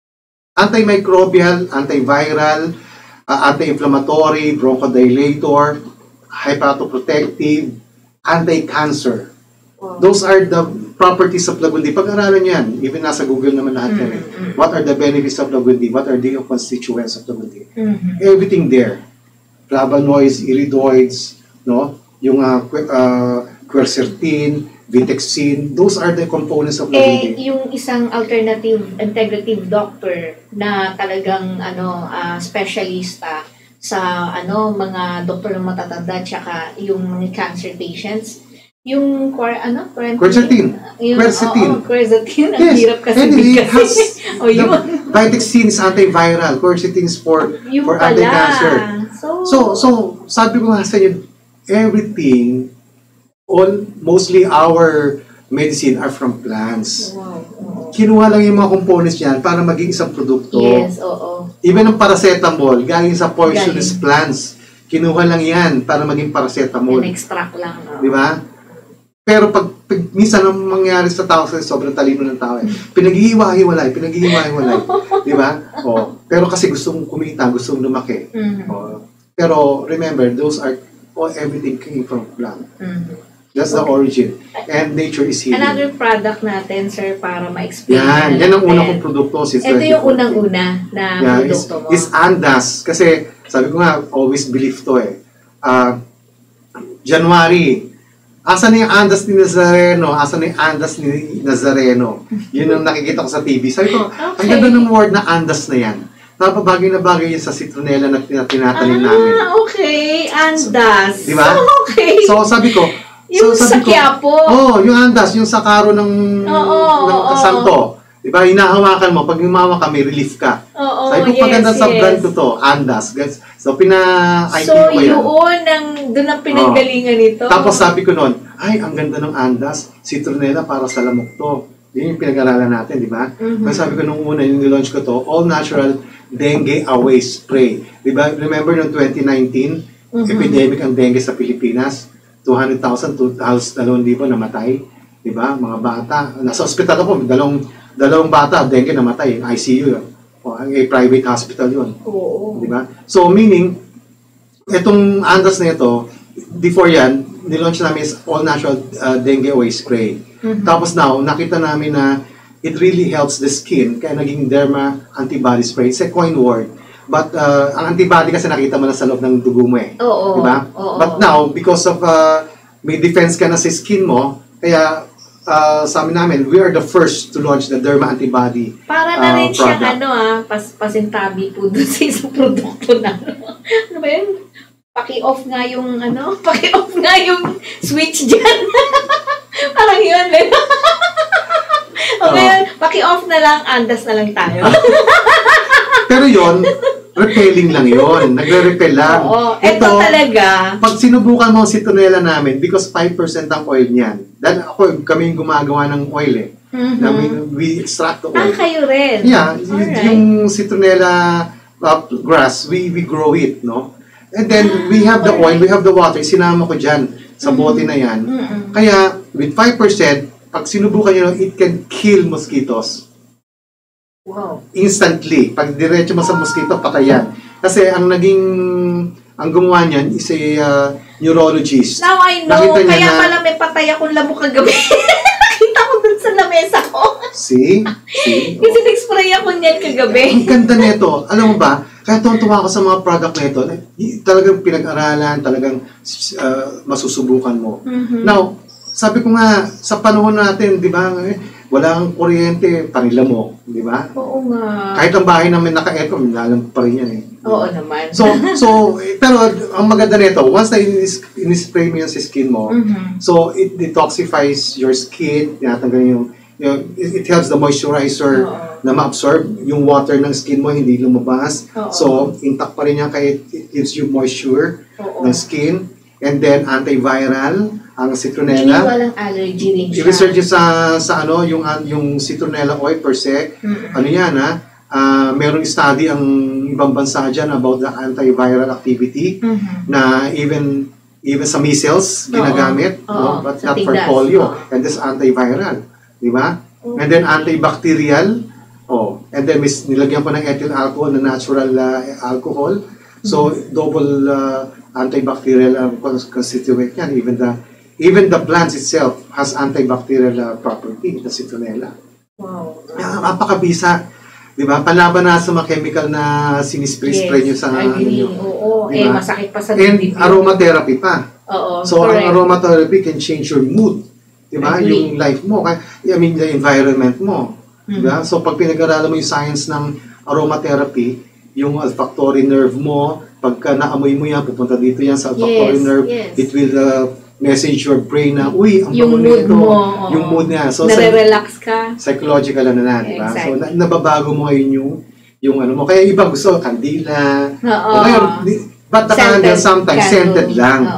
[SPEAKER 2] Antimicrobial, antiviral, uh, anti-inflammatory, bronchodilator, hepatoprotective, anti-cancer.
[SPEAKER 1] Oo.
[SPEAKER 2] Those are the properties of Lagundi. Pag-aralan yan, even nasa Google naman lahat yan eh.
[SPEAKER 1] Mm, mm.
[SPEAKER 2] What are the benefits of Lagundi? What are the constituents of Lagundi?
[SPEAKER 1] Mhm.
[SPEAKER 2] Everything there. Flavonoids, iridoids, no? Yung uh, que- uh, quercetin, vitexin, those are the components of
[SPEAKER 1] Eh,
[SPEAKER 2] Lagundi.
[SPEAKER 1] yung isang alternative integrative doctor na talagang ano ah, specialista sa ano mga doktor ng matatanda tsaka yung mga cancer patients, yung quar ano quarantine,
[SPEAKER 2] Quercetin.
[SPEAKER 1] yung,
[SPEAKER 2] Quercetin.
[SPEAKER 1] oo, quercetin. Ang
[SPEAKER 2] Yes.
[SPEAKER 1] hirap kasi
[SPEAKER 2] And
[SPEAKER 1] din
[SPEAKER 2] it
[SPEAKER 1] kasi.
[SPEAKER 2] has-
[SPEAKER 1] O yun.
[SPEAKER 2] The vitexin is antiviral, quercetin is for
[SPEAKER 1] Yung
[SPEAKER 2] for
[SPEAKER 1] pala.
[SPEAKER 2] anti-cancer.
[SPEAKER 1] So,
[SPEAKER 2] So, so sabi ko nga sa inyo, everything, all mostly our medicine are from plants.
[SPEAKER 1] Wow. Oo.
[SPEAKER 2] Kinuha lang yung mga components niyan para maging isang produkto.
[SPEAKER 1] Yes, oo.
[SPEAKER 2] Even ang paracetamol, galing sa poisonous
[SPEAKER 1] Galing.
[SPEAKER 2] plants. Kinuha lang yan para maging paracetamol.
[SPEAKER 1] An-extract lang. No?
[SPEAKER 2] Di ba? Pero pag, pag minsan ang mangyari sa tao, sa sobrang talino ng tao, eh, pinag-iiwa-hiwalay, pinag-iiwa-hiwalay. Di ba? O, pero kasi gusto mong kumita, gusto mong lumaki.
[SPEAKER 1] Mm-hmm.
[SPEAKER 2] O, pero remember, those are, all everything came from plant.
[SPEAKER 1] Mm-hmm.
[SPEAKER 2] That's the origin. And nature is healing.
[SPEAKER 1] Another product natin, sir, para ma-explain.
[SPEAKER 2] Yan,
[SPEAKER 1] na
[SPEAKER 2] yan ang
[SPEAKER 1] natin.
[SPEAKER 2] unang kong produkto since
[SPEAKER 1] Ito yung
[SPEAKER 2] twenty fourteen.
[SPEAKER 1] unang-una na
[SPEAKER 2] Yeah, is,
[SPEAKER 1] produkto mo.
[SPEAKER 2] is Andas. Kasi, sabi ko nga, always believe to eh. Uh, January, asan na yung Andas ni Nazareno? Asan na yung Andas ni Nazareno? Yun ang nakikita ko sa T V. Sabi ko,
[SPEAKER 1] Okay.
[SPEAKER 2] ang ganda ng word na Andas na yan. Tapos bagay na bagay yun sa citronella na tina- tinatanim namin.
[SPEAKER 1] Ah, okay. Andas.
[SPEAKER 2] Di ba?
[SPEAKER 1] Okay.
[SPEAKER 2] So, sabi ko,
[SPEAKER 1] yung
[SPEAKER 2] so,
[SPEAKER 1] sa
[SPEAKER 2] sabi ko,
[SPEAKER 1] Quiapo.
[SPEAKER 2] oh, yung Andas, yung sa karo ng,
[SPEAKER 1] Oo,
[SPEAKER 2] ng
[SPEAKER 1] oo.
[SPEAKER 2] santo. Di ba? Hinahawakan mo. Pag humawa ka, may relief ka.
[SPEAKER 1] Oo,
[SPEAKER 2] Sabi ko,
[SPEAKER 1] yes,
[SPEAKER 2] paganda sa
[SPEAKER 1] yes.
[SPEAKER 2] brand ko to, Andas. Guys. So, pina-I P
[SPEAKER 1] So,
[SPEAKER 2] ko yan.
[SPEAKER 1] yun, ang, doon ang pinanggalingan nito.
[SPEAKER 2] Tapos sabi ko noon, ay, ang ganda ng Andas, citronella para sa lamok to. Yun yung pinag-aralan natin, di ba?
[SPEAKER 1] Mhm.
[SPEAKER 2] Kasi sabi ko nung una, yung nilaunch ko to, all natural dengue away spray. Di ba? Remember noong twenty nineteen,
[SPEAKER 1] Mhm.
[SPEAKER 2] epidemic ang dengue sa Pilipinas. two hundred thousand to halos dalawang libo namatay. Di ba? Mga bata. Nasa ospital ako, dalawang, dalawang bata, dengue namatay. I C U yun. O, ang a private hospital yun.
[SPEAKER 1] Oo.
[SPEAKER 2] Di ba? So, meaning, itong Andas na ito, before yan, nilaunch namin is all natural uh, dengue away spray.
[SPEAKER 1] Mhm.
[SPEAKER 2] Tapos now, nakita namin na it really helps the skin, kaya naging derma antibody spray. It's a coin word. But uh, ang antibody kasi nakita mo na sa loob ng dugo mo eh.
[SPEAKER 1] Oo.
[SPEAKER 2] Di ba?
[SPEAKER 1] Oo.
[SPEAKER 2] But now, because of uh, may defense ka na sa skin mo, kaya uh, sa amin namin, we are the first to launch the derma antibody.
[SPEAKER 1] Para na
[SPEAKER 2] uh,
[SPEAKER 1] rin siya,
[SPEAKER 2] product.
[SPEAKER 1] ano ah, pas, pasintabi po doon sa isang produkto na, ano ba yun? Paki-off nga yung, ano, paki-off nga yung switch dyan. Parang yun, eh. O ngayon, paki-off na lang, Andas na lang tayo.
[SPEAKER 2] Pero yon repelling lang yon nagre-repel lang.
[SPEAKER 1] Oo, ito talaga.
[SPEAKER 2] Pag sinubukan mo ang citronella namin, because five percent ang oil niyan. Dahil ako, kami yung gumagawa ng oil eh.
[SPEAKER 1] Mhm.
[SPEAKER 2] Na we, we extract the
[SPEAKER 1] Ah,
[SPEAKER 2] oil.
[SPEAKER 1] kayo rin.
[SPEAKER 2] Yeah, y-
[SPEAKER 1] Alright.
[SPEAKER 2] yung citronella uh, grass, we we grow it, no? And then,
[SPEAKER 1] Ah,
[SPEAKER 2] we have the oil,
[SPEAKER 1] alright.
[SPEAKER 2] we have the water, sinama ko dyan sa bote na yan.
[SPEAKER 1] Mm-mm.
[SPEAKER 2] Kaya, with five percent, pag sinubukan nyo, it can kill mosquitoes.
[SPEAKER 1] Wow.
[SPEAKER 2] Instantly. Pag diretso mo sa mosquito, patay yan. Kasi ang naging, ang gumawa niyan is a uh, neurologist.
[SPEAKER 1] Now I know,
[SPEAKER 2] Nakita niya
[SPEAKER 1] kaya
[SPEAKER 2] na-
[SPEAKER 1] pala may patay akong lamok kagabi. Nakita ko dun sa lamesa ko.
[SPEAKER 2] See? See?
[SPEAKER 1] Kasi nag-spray ako niyan kagabi.
[SPEAKER 2] Ang ganda nito. Alam mo ba, kaya tuwa ako sa mga product na ito, na- y- talagang pinag-aralan, talagang uh, masusubukan mo.
[SPEAKER 1] Mhm.
[SPEAKER 2] Now, sabi ko nga, sa panahon natin, di ba, eh, wala kang kuryente, panilamo, di ba?
[SPEAKER 1] Oo nga.
[SPEAKER 2] Kahit ang bahay namin naka-aircon, lalang pa rin yan eh.
[SPEAKER 1] Oo naman.
[SPEAKER 2] So, so eh, pero ang maganda nito, once na inis- inispray mo yan sa skin mo,
[SPEAKER 1] Mhm.
[SPEAKER 2] so it detoxifies your skin, tinatanggal yung, yung it, it helps the moisturizer
[SPEAKER 1] Oo.
[SPEAKER 2] na ma-absorb yung water ng skin mo, hindi lumabas.
[SPEAKER 1] Oo.
[SPEAKER 2] So, intact pa rin yan kaya it gives you moisture
[SPEAKER 1] Oo.
[SPEAKER 2] ng skin. And then, antiviral, ang
[SPEAKER 1] Hindi
[SPEAKER 2] citronella.
[SPEAKER 1] walang allergy rin siya.
[SPEAKER 2] I-research yun sa, sa ano, yung, yung citronella oil per se.
[SPEAKER 1] Mhm.
[SPEAKER 2] Ano yan, ha? Ah, merong study ang ibang bansa dyan about the antiviral activity
[SPEAKER 1] Mhm.
[SPEAKER 2] na even even sa measles
[SPEAKER 1] Oo.
[SPEAKER 2] ginagamit,
[SPEAKER 1] Oo.
[SPEAKER 2] no? But
[SPEAKER 1] Sa
[SPEAKER 2] not for
[SPEAKER 1] tigdas.
[SPEAKER 2] polio.
[SPEAKER 1] Oo.
[SPEAKER 2] And this antiviral, di ba?
[SPEAKER 1] Okay.
[SPEAKER 2] And then antibacterial, oh, and then mis nilagyan ko ng ethyl alcohol na natural uh, alcohol. So double uh, antibacterial uh, cons- constituent yan. Even the even the plants itself has antibacterial uh, property, the citronella.
[SPEAKER 1] Wow.
[SPEAKER 2] Ah, napakabisa. Di ba? Panlaban na sa mga chemical na sinispray-spray nyo sa ano
[SPEAKER 1] agree.
[SPEAKER 2] nyo.
[SPEAKER 1] Oo.
[SPEAKER 2] Di
[SPEAKER 1] Eh,
[SPEAKER 2] ba?
[SPEAKER 1] masakit pa sa
[SPEAKER 2] And
[SPEAKER 1] dibdib.
[SPEAKER 2] aromatherapy pa.
[SPEAKER 1] Oo.
[SPEAKER 2] So,
[SPEAKER 1] correct.
[SPEAKER 2] ang aromatherapy can change your mood. Di ba?
[SPEAKER 1] Agree.
[SPEAKER 2] Yung life mo. Kaya- I mean, the environment mo. Di
[SPEAKER 1] Mhm.
[SPEAKER 2] ba? So, pag pinag-aralan mo yung science ng aromatherapy, yung olfactory nerve mo, pagka naamoy mo yan, pupunta dito yan sa olfactory
[SPEAKER 1] Yes,
[SPEAKER 2] nerve,
[SPEAKER 1] yes.
[SPEAKER 2] it will uh, message your brain na, uy, ang
[SPEAKER 1] Yung
[SPEAKER 2] bango
[SPEAKER 1] mood
[SPEAKER 2] nito."
[SPEAKER 1] mo. oo.
[SPEAKER 2] Yung mood niya. So, sa,
[SPEAKER 1] Nare-relax ka.
[SPEAKER 2] psychological ano na, di ba? So,
[SPEAKER 1] Exactly.
[SPEAKER 2] na, nababago mo ngayon yung, yung ano mo. Kaya iba gusto, kandila.
[SPEAKER 1] Oo.
[SPEAKER 2] O ngayon, di- but the
[SPEAKER 1] Scented
[SPEAKER 2] candle sometimes
[SPEAKER 1] candle.
[SPEAKER 2] scented lang.
[SPEAKER 1] Oo.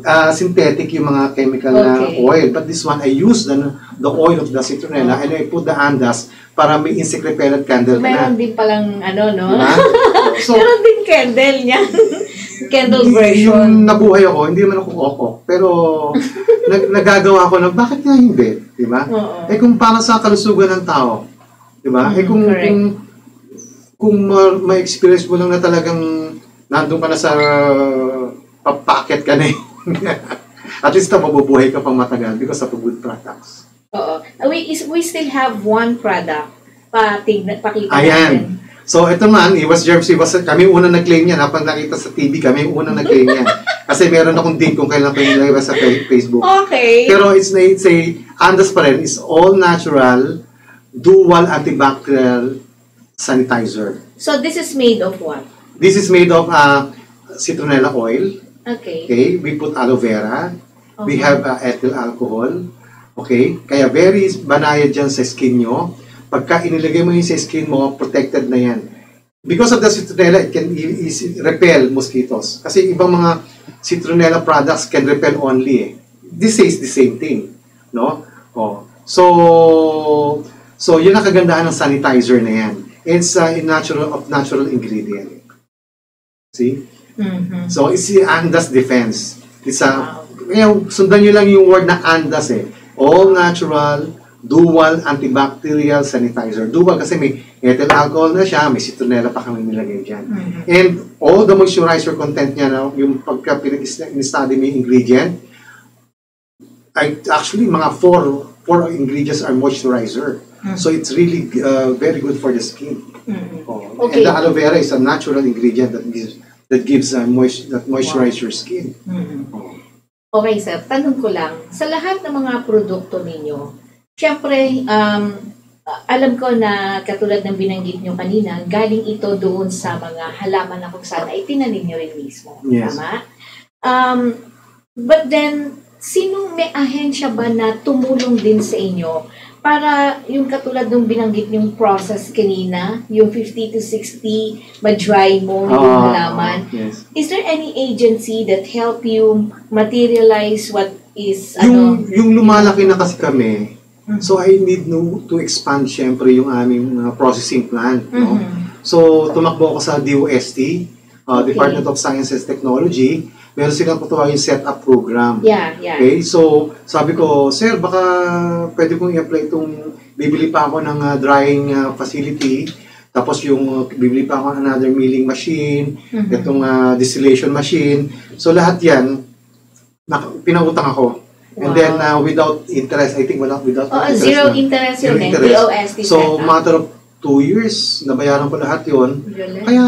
[SPEAKER 2] uh, synthetic yung mga chemical na
[SPEAKER 1] Okay.
[SPEAKER 2] oil. But this one, I use the, the oil of the citronella and I put the andas para may insect repellent candle
[SPEAKER 1] So,
[SPEAKER 2] ka na.
[SPEAKER 1] meron din palang, ano, no?
[SPEAKER 2] Diba? So,
[SPEAKER 1] meron din candle niya. Candle version.
[SPEAKER 2] yung nabuhay ako, hindi naman ako okok. Pero, nag, nagagawa ko na, bakit nga hindi? Diba?
[SPEAKER 1] Oo.
[SPEAKER 2] Eh kung para sa kalusugan ng tao. Diba?
[SPEAKER 1] Mm,
[SPEAKER 2] eh kung,
[SPEAKER 1] correct.
[SPEAKER 2] kung, kung ma- ma-experience mo lang na talagang nandun ka na sa papaket ka na eh. At least na mabubuhay ka pang matagal because of good products.
[SPEAKER 1] Oo. We, is, we still have one product. Patig, pakita natin.
[SPEAKER 2] Ayan. So, ito man, Iwas Germs, Iwas, kami yung unang nag-claim yan. Kapag nakita sa T V, kami yung unang nag-claim yan. Kasi meron akong date kung kailan ko yung nilagay sa fa- Facebook.
[SPEAKER 1] Okay.
[SPEAKER 2] Pero it's, it's a, Andas pa rin, is all natural, dual antibacterial sanitizer.
[SPEAKER 1] So, this is made of what?
[SPEAKER 2] This is made of uh, citronella oil.
[SPEAKER 1] Okay.
[SPEAKER 2] Okay, we put aloe vera. We
[SPEAKER 1] Okay.
[SPEAKER 2] have uh, ethyl alcohol. Okay, kaya very banayad dyan sa skin nyo. Pagka inilagay mo yun sa skin mo, protected na yan. Because of the citronella, it can e- easy repel mosquitoes. Kasi ibang mga citronella products can repel only eh. This is the same thing. No? Oh. So, so yun ang kagandahan ng sanitizer na yan. It's uh, in natural, of natural ingredient. See?
[SPEAKER 1] Mhm.
[SPEAKER 2] So, it's the Andas Defense. It's a,
[SPEAKER 1] Wow.
[SPEAKER 2] kaya sundan nyo lang yung word na Andas eh. All natural, dual antibacterial sanitizer. Dual kasi may ethyl alcohol na siya, may citronella pa kami nilagay dyan.
[SPEAKER 1] Mhm.
[SPEAKER 2] And all the moisturizer content niya, na, yung pagka pinag-study mo yung ingredient, I, actually mga four, four ingredients are moisturizer.
[SPEAKER 1] Mhm.
[SPEAKER 2] So, it's really uh, very good for the skin.
[SPEAKER 1] Mhm.
[SPEAKER 2] Oh.
[SPEAKER 1] Okay.
[SPEAKER 2] And the aloe vera is a natural ingredient that gives that gives uh, moist that moisturize your skin.
[SPEAKER 1] Mhm.
[SPEAKER 2] Oh.
[SPEAKER 1] Okay, sir. Tanong ko lang, sa lahat ng mga produkto ninyo, syempre, um, alam ko na katulad ng binanggit nyo kanina, galing ito doon sa mga halaman na kung saan ay tinanim nyo rin mismo.
[SPEAKER 2] Yes.
[SPEAKER 1] Tama? Um, but then, sinong may ahensya ba na tumulong din sa inyo para yung katulad ng binanggit yung process kanina, yung fifty to sixty, ma-dry mo yung
[SPEAKER 2] Ah,
[SPEAKER 1] halaman,
[SPEAKER 2] yes.
[SPEAKER 1] is there any agency that help you materialize what is,
[SPEAKER 2] Yung
[SPEAKER 1] ano?
[SPEAKER 2] yung lumalaki na kasi kami,
[SPEAKER 1] Mhm.
[SPEAKER 2] so I need no, to expand syempre yung aming uh, processing plant, no?
[SPEAKER 1] Mhm.
[SPEAKER 2] So tumakbo ako sa D O S T, uh,
[SPEAKER 1] Okay.
[SPEAKER 2] Department of Science and Technology. Meron silang patawagin set-up program.
[SPEAKER 1] Yeah, yeah.
[SPEAKER 2] Okay, so sabi ko, sir, baka pwede kong i-apply itong, bibili pa ako ng uh, drying uh, facility, tapos yung uh, bibili pa ako ng another milling machine,
[SPEAKER 1] Mhm.
[SPEAKER 2] itong uh, distillation machine. So lahat yan, nak- pinautang ako. And
[SPEAKER 1] Wow.
[SPEAKER 2] then uh, without interest, I think wala, without
[SPEAKER 1] Oh,
[SPEAKER 2] interest
[SPEAKER 1] zero
[SPEAKER 2] na.
[SPEAKER 1] interest
[SPEAKER 2] Zero
[SPEAKER 1] yun eh.
[SPEAKER 2] interest.
[SPEAKER 1] D O S T
[SPEAKER 2] So
[SPEAKER 1] setup.
[SPEAKER 2] matter of two years, nabayaran ko lahat yon.
[SPEAKER 1] Galing.
[SPEAKER 2] Kaya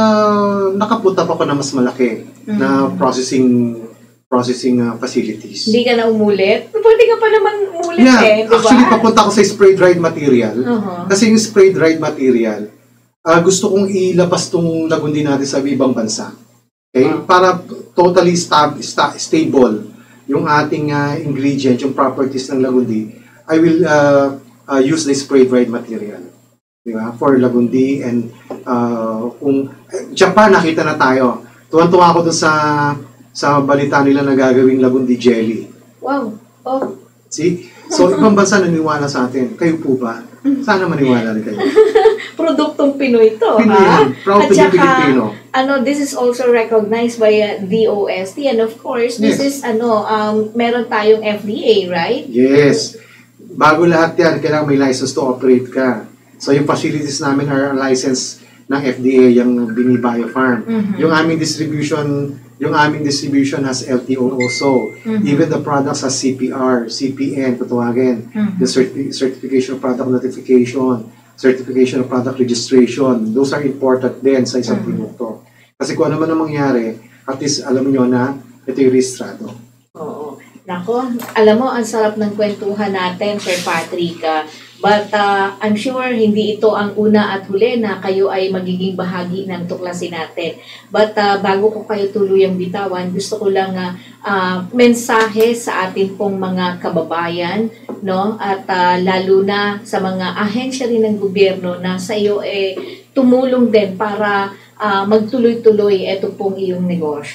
[SPEAKER 2] nakapunta pa ako na mas malaki na
[SPEAKER 1] Mhm.
[SPEAKER 2] processing processing uh, facilities.
[SPEAKER 1] Hindi ka na umulit? Pwede ka pa naman umulit eh,
[SPEAKER 2] Yeah,
[SPEAKER 1] di ba?
[SPEAKER 2] actually papunta ako sa spray dried material.
[SPEAKER 1] Uh-huh.
[SPEAKER 2] Kasi yung spray dried material, ah, gusto kong ilabas tong lagundi natin sa ibang bansa. Okay?
[SPEAKER 1] Wow.
[SPEAKER 2] Para totally stab, sta, stable yung ating ah, ingredient, yung properties ng lagundi, I will uh, uh, use the spray dried material. Di ba? For lagundi and uh, kung eh, Japan nakita na tayo. Tuwan-tuwa ako dun sa sa balita nila na gagawing lagundi jelly.
[SPEAKER 1] Wow. Oh.
[SPEAKER 2] See? So, ibang bansa naniwala sa atin. Kayo po ba? Sana maniwala rin kayo.
[SPEAKER 1] Produktong Pinoy to,
[SPEAKER 2] Pinoy
[SPEAKER 1] ha?
[SPEAKER 2] yan. Proud to be
[SPEAKER 1] At saka,
[SPEAKER 2] Filipino.
[SPEAKER 1] ano, this is also recognized by uh, D O S T and of course, this
[SPEAKER 2] Yes.
[SPEAKER 1] is, ano, um, meron tayong F D A, right?
[SPEAKER 2] Yes. Bago lahat yan, kailangan may license to operate ka. So, yung facilities namin are licensed ng F D A, yung Bini Biofarm.
[SPEAKER 1] Mhm.
[SPEAKER 2] Yung aming distribution, yung aming distribution has L T O also.
[SPEAKER 1] Mhm.
[SPEAKER 2] Even the products has C P R, C P N, kutawagin.
[SPEAKER 1] Mhm.
[SPEAKER 2] The certi- certification of product notification, certification of product registration. Those are important din sa isang
[SPEAKER 1] Mhm.
[SPEAKER 2] produkto. Kasi kung ano man ang mangyari, at least alam nyo na ito yung registrado.
[SPEAKER 1] Oo. Nako, alam mo, ang sarap ng kwentuhan natin, Sir Patrick. ah. But uh, I'm sure hindi ito ang una at huli na kayo ay magiging bahagi ng tuklasin natin. But uh, bago ko kayo tuluyang bitawan, gusto ko lang uh, uh, mensahe sa ating pong mga kababayan, no? At uh, lalo na sa mga ahensya rin ng gobyerno na sa iyo eh tumulong din para uh, magtuloy-tuloy ito pong iyong negosyo.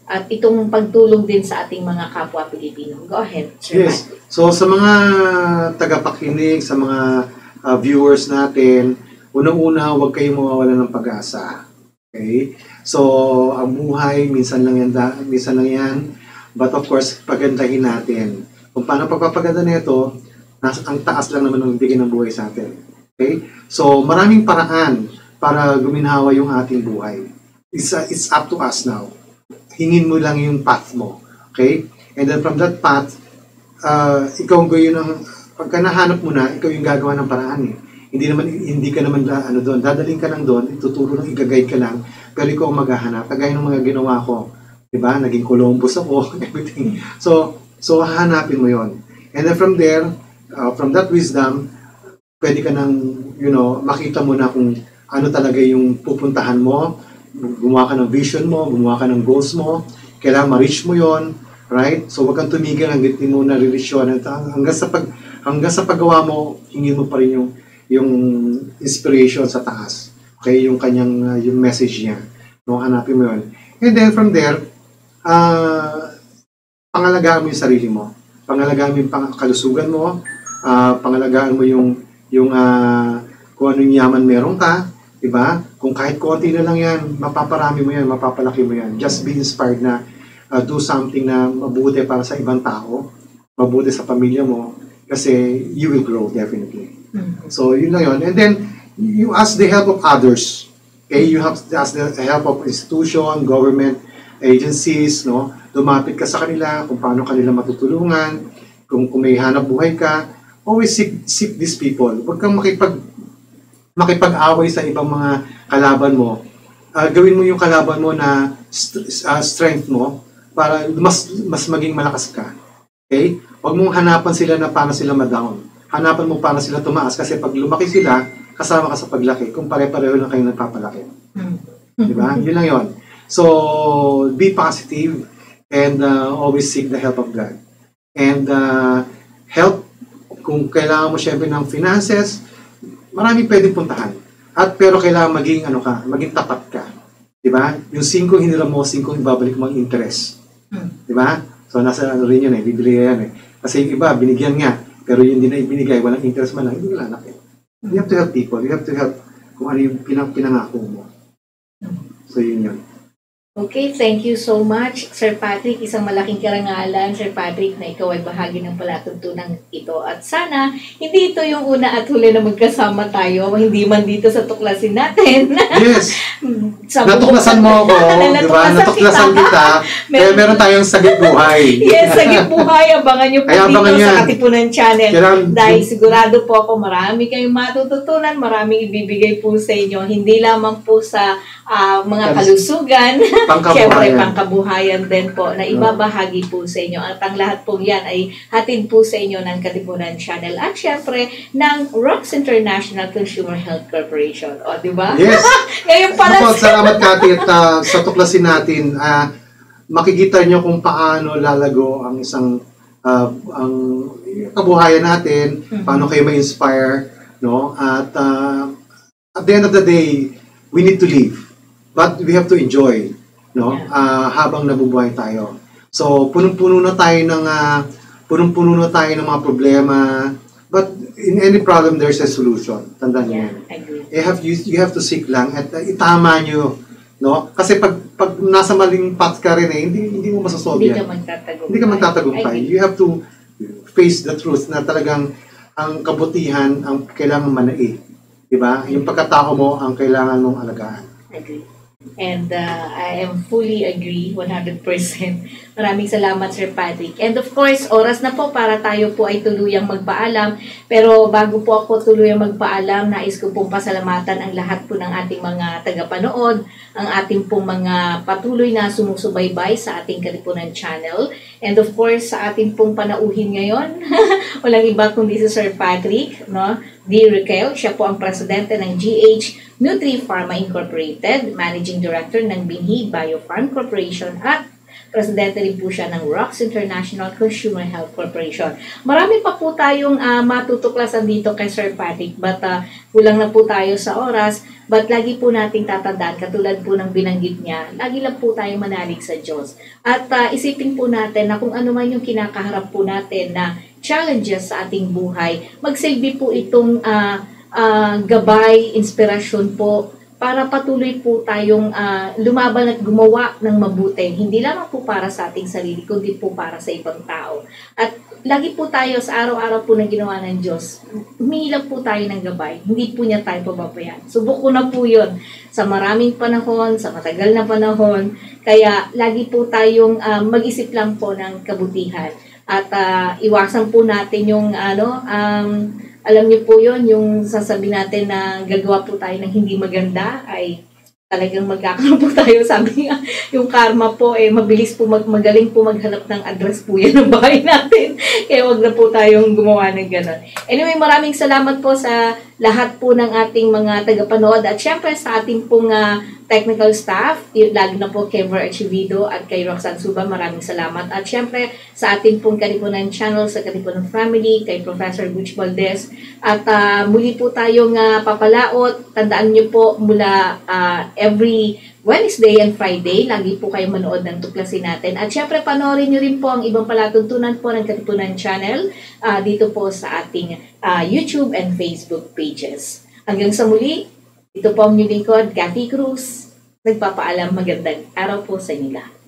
[SPEAKER 1] at itong pagtulong din sa ating mga kapwa Pilipino. Go ahead, Sir
[SPEAKER 2] Yes.
[SPEAKER 1] Patrick.
[SPEAKER 2] So sa mga tagapakinig, sa mga uh, viewers natin, unang-una, huwag kayong mawawalan ng pag-asa. Okay? So, ang buhay, minsan lang yan, da- minsan lang yan. But of course, pagandahin natin. Kung paano pagpapaganda nito, nas- ang taas lang naman ng bigay ng buhay sa atin. Okay? So, maraming paraan para guminhawa yung ating buhay. It's, uh, it's up to us now. Hingin mo lang yung path mo. Okay? And then from that path, uh, ikaw ang gayon ng, pagka nahanap mo na, ikaw yung gagawa ng paraan eh. Hindi naman hindi ka naman da, ano doon, dadaling ka lang doon, ituturo lang, i-guide ka lang, pero ikaw ang maghahanap. Kagaya ng mga ginawa ko, 'di ba? Naging Columbus ako, everything. So, so hahanapin mo 'yon. And then from there, uh, from that wisdom, pwede ka nang, you know, makita mo na kung ano talaga yung pupuntahan mo, gumawa ka ng vision mo, gumawa ka ng goals mo, kailangan ma-reach mo 'yon, right? So, wag kang tumigil hanggang hindi mo na-reach yun. Hanggang sa pag hanggang sa paggawa mo, hingin mo pa rin yung yung inspiration sa taas. Okay, yung kanyang uh, yung message niya. No, hanapin mo 'yon. And then from there, uh, pangalagaan mo yung sarili mo. Pangalagaan mo yung pang- kalusugan mo, uh, pangalagaan mo yung yung uh, kung anong yaman meron ka, 'di ba? Kung kahit konti na lang 'yan, mapaparami mo 'yan, mapapalaki mo 'yan. Just be inspired na uh, do something na mabuti para sa ibang tao, mabuti sa pamilya mo, kasi you will grow definitely.
[SPEAKER 1] Mm-hmm.
[SPEAKER 2] So, yun lang yun. And then, you ask the help of others. Okay? You have to ask the help of institution, government, agencies, no? Lumapit ka sa kanila kung paano kanila matutulungan, kung, kung may hanap buhay ka, always seek, seek these people. Huwag kang makipag, makipag-away sa ibang mga kalaban mo. Uh, gawin mo yung kalaban mo na st- uh, strength mo para mas, mas maging malakas ka. Okay? Huwag mong hanapan sila na paano sila ma-down. Hanapan mo paano sila tumaas kasi pag lumaki sila, kasama ka sa paglaki kung pare-pareho lang kayo nagpapalaki. Di ba? Yun lang yun. So, be positive and uh, always seek the help of God. And uh, help, kung kailangan mo syempre ng finances, marami pwedeng puntahan. At pero kailangan maging ano ka, maging tapat ka. Di ba? Yung singko hiniram mo, singko ibabalik mo ang interest. Di ba? So, nasa ano rin yun eh, bibili yan eh. Kasi yung iba, binigyan nga, pero yung hindi na ibinigay, walang interest man lang, hindi wala laki. You have to help people. You have to help kung ano yung pinang pinangako mo. So, yun yun.
[SPEAKER 1] Okay, thank you so much, Sir Patrick. Isang malaking karangalan, Sir Patrick, na ikaw ay bahagi ng palatuntunan ito. At sana, hindi ito yung una at huli na magkasama tayo, hindi man dito sa tuklasin natin.
[SPEAKER 2] Yes!
[SPEAKER 1] Sa
[SPEAKER 2] Natuklasan mo ako, di ba? Natuklasan kita. Kaya meron tayong sagip buhay.
[SPEAKER 1] Yes, sagip buhay. Abangan nyo po
[SPEAKER 2] Kaya
[SPEAKER 1] dito
[SPEAKER 2] abangan
[SPEAKER 1] sa
[SPEAKER 2] yan.
[SPEAKER 1] Katipunan Channel.
[SPEAKER 2] Kailangan-
[SPEAKER 1] Dahil sigurado po ako marami kayong matututunan, maraming ibibigay po sa inyo. Hindi lamang po sa ah, mga kalusugan,
[SPEAKER 2] Pangkabuhayan.
[SPEAKER 1] syempre pangkabuhayan din po na ibabahagi po sa inyo. At ang lahat po yan ay hatid po sa inyo ng Katipunan Channel at syempre ng Rocks International Consumer Health Corporation. O, di ba?
[SPEAKER 2] Yes!
[SPEAKER 1] Ngayon pala
[SPEAKER 2] Ako, salamat Kati at uh, sa tuklasin natin, uh, makikita nyo kung paano lalago ang isang uh, ang kabuhayan natin,
[SPEAKER 1] Mhm.
[SPEAKER 2] paano kayo ma-inspire, no? At uh, at the end of the day, we need to live. But we have to enjoy, no?
[SPEAKER 1] Yeah.
[SPEAKER 2] Uh, habang nabubuhay tayo. So, punong-puno na tayo ng uh, punong-puno na tayo ng mga problema. But in any problem, there's a solution. Tandaan niyo
[SPEAKER 1] Yeah,
[SPEAKER 2] yan.
[SPEAKER 1] I agree.
[SPEAKER 2] You have you, you have to seek lang at uh, itama nyo, no? Kasi pag pag nasa maling path ka rin eh, hindi hindi mo masasolve
[SPEAKER 1] Hindi ka
[SPEAKER 2] yan.
[SPEAKER 1] magtatagumpay.
[SPEAKER 2] Hindi ka magtatagumpay.
[SPEAKER 1] I agree.
[SPEAKER 2] You have to face the truth na talagang ang kabutihan ang kailangan manai. 'Di ba? Yung pagkatao mo ang kailangan mong alagaan.
[SPEAKER 1] Agree. And uh, I am fully agree, one hundred percent. Maraming salamat, Sir Patrick. And of course, oras na po para tayo po ay tuluyang magpaalam. Pero bago po ako tuluyang magpaalam, nais ko pong pasalamatan ang lahat po ng ating mga tagapanood, ang ating pong mga patuloy na sumusubaybay sa ating Katipunan Channel. And of course, sa ating pong panauhin ngayon, walang iba kundi si Sir Patrick, no? D. Raquel, siya po ang presidente ng G H Nutri-Pharma Incorporated, Managing Director ng Binhi Biofarm Corporation at presidente rin po siya ng Rocks International Consumer Health Corporation. Marami pa po tayong uh, matutuklasan dito kay Sir Patrick, but uh, kulang na po tayo sa oras. But lagi po nating tatandaan, katulad po ng binanggit niya, lagi lang po tayo manalig sa Diyos. At uh, isipin po natin na kung ano man yung kinakaharap po natin na challenges sa ating buhay, magsilbi po itong uh, uh, gabay, inspirasyon po, para patuloy po tayong uh, lumaban at gumawa ng mabuti. Hindi lamang po para sa ating sarili, kundi po para sa ibang tao. At lagi po tayo sa araw-araw po na ginawa ng Diyos, humingi lang po tayo ng gabay. Hindi po niya tayo pababayaan. Subok ko na po yun sa maraming panahon, sa matagal na panahon. Kaya lagi po tayong uh, mag-isip lang po ng kabutihan. At uh, iwasan po natin yung ano, um, alam niyo po yon, yung sasabihin natin na gagawa po tayo ng hindi maganda, ay talagang magkakaroon po tayo. Sabi nga, yung karma po, eh, mabilis po, mag magaling po maghanap ng address po yan ng bahay natin. Kaya wag na po tayong gumawa ng gano'n. Anyway, maraming salamat po sa lahat po ng ating mga tagapanood at syempre sa ating pong uh, technical staff, lalo na po kay Ver Archivido at kay Roxanne Suba, maraming salamat. At syempre sa ating pong Katipunan Channel, sa Katipunan Family, kay Professor Butch Valdez. At uh, muli po tayong uh, papalaot. Tandaan niyo po mula uh, every Wednesday and Friday, lagi po kayo manood ng tuklasin natin. At syempre panoorin niyo rin po ang ibang palatuntunan po ng Katipunan Channel uh, dito po sa ating uh, YouTube and Facebook pages. Hanggang sa muli, ito po ang inyong lingkod, Kathy Cruz. Nagpapaalam, magandang araw po sa inyo lahat.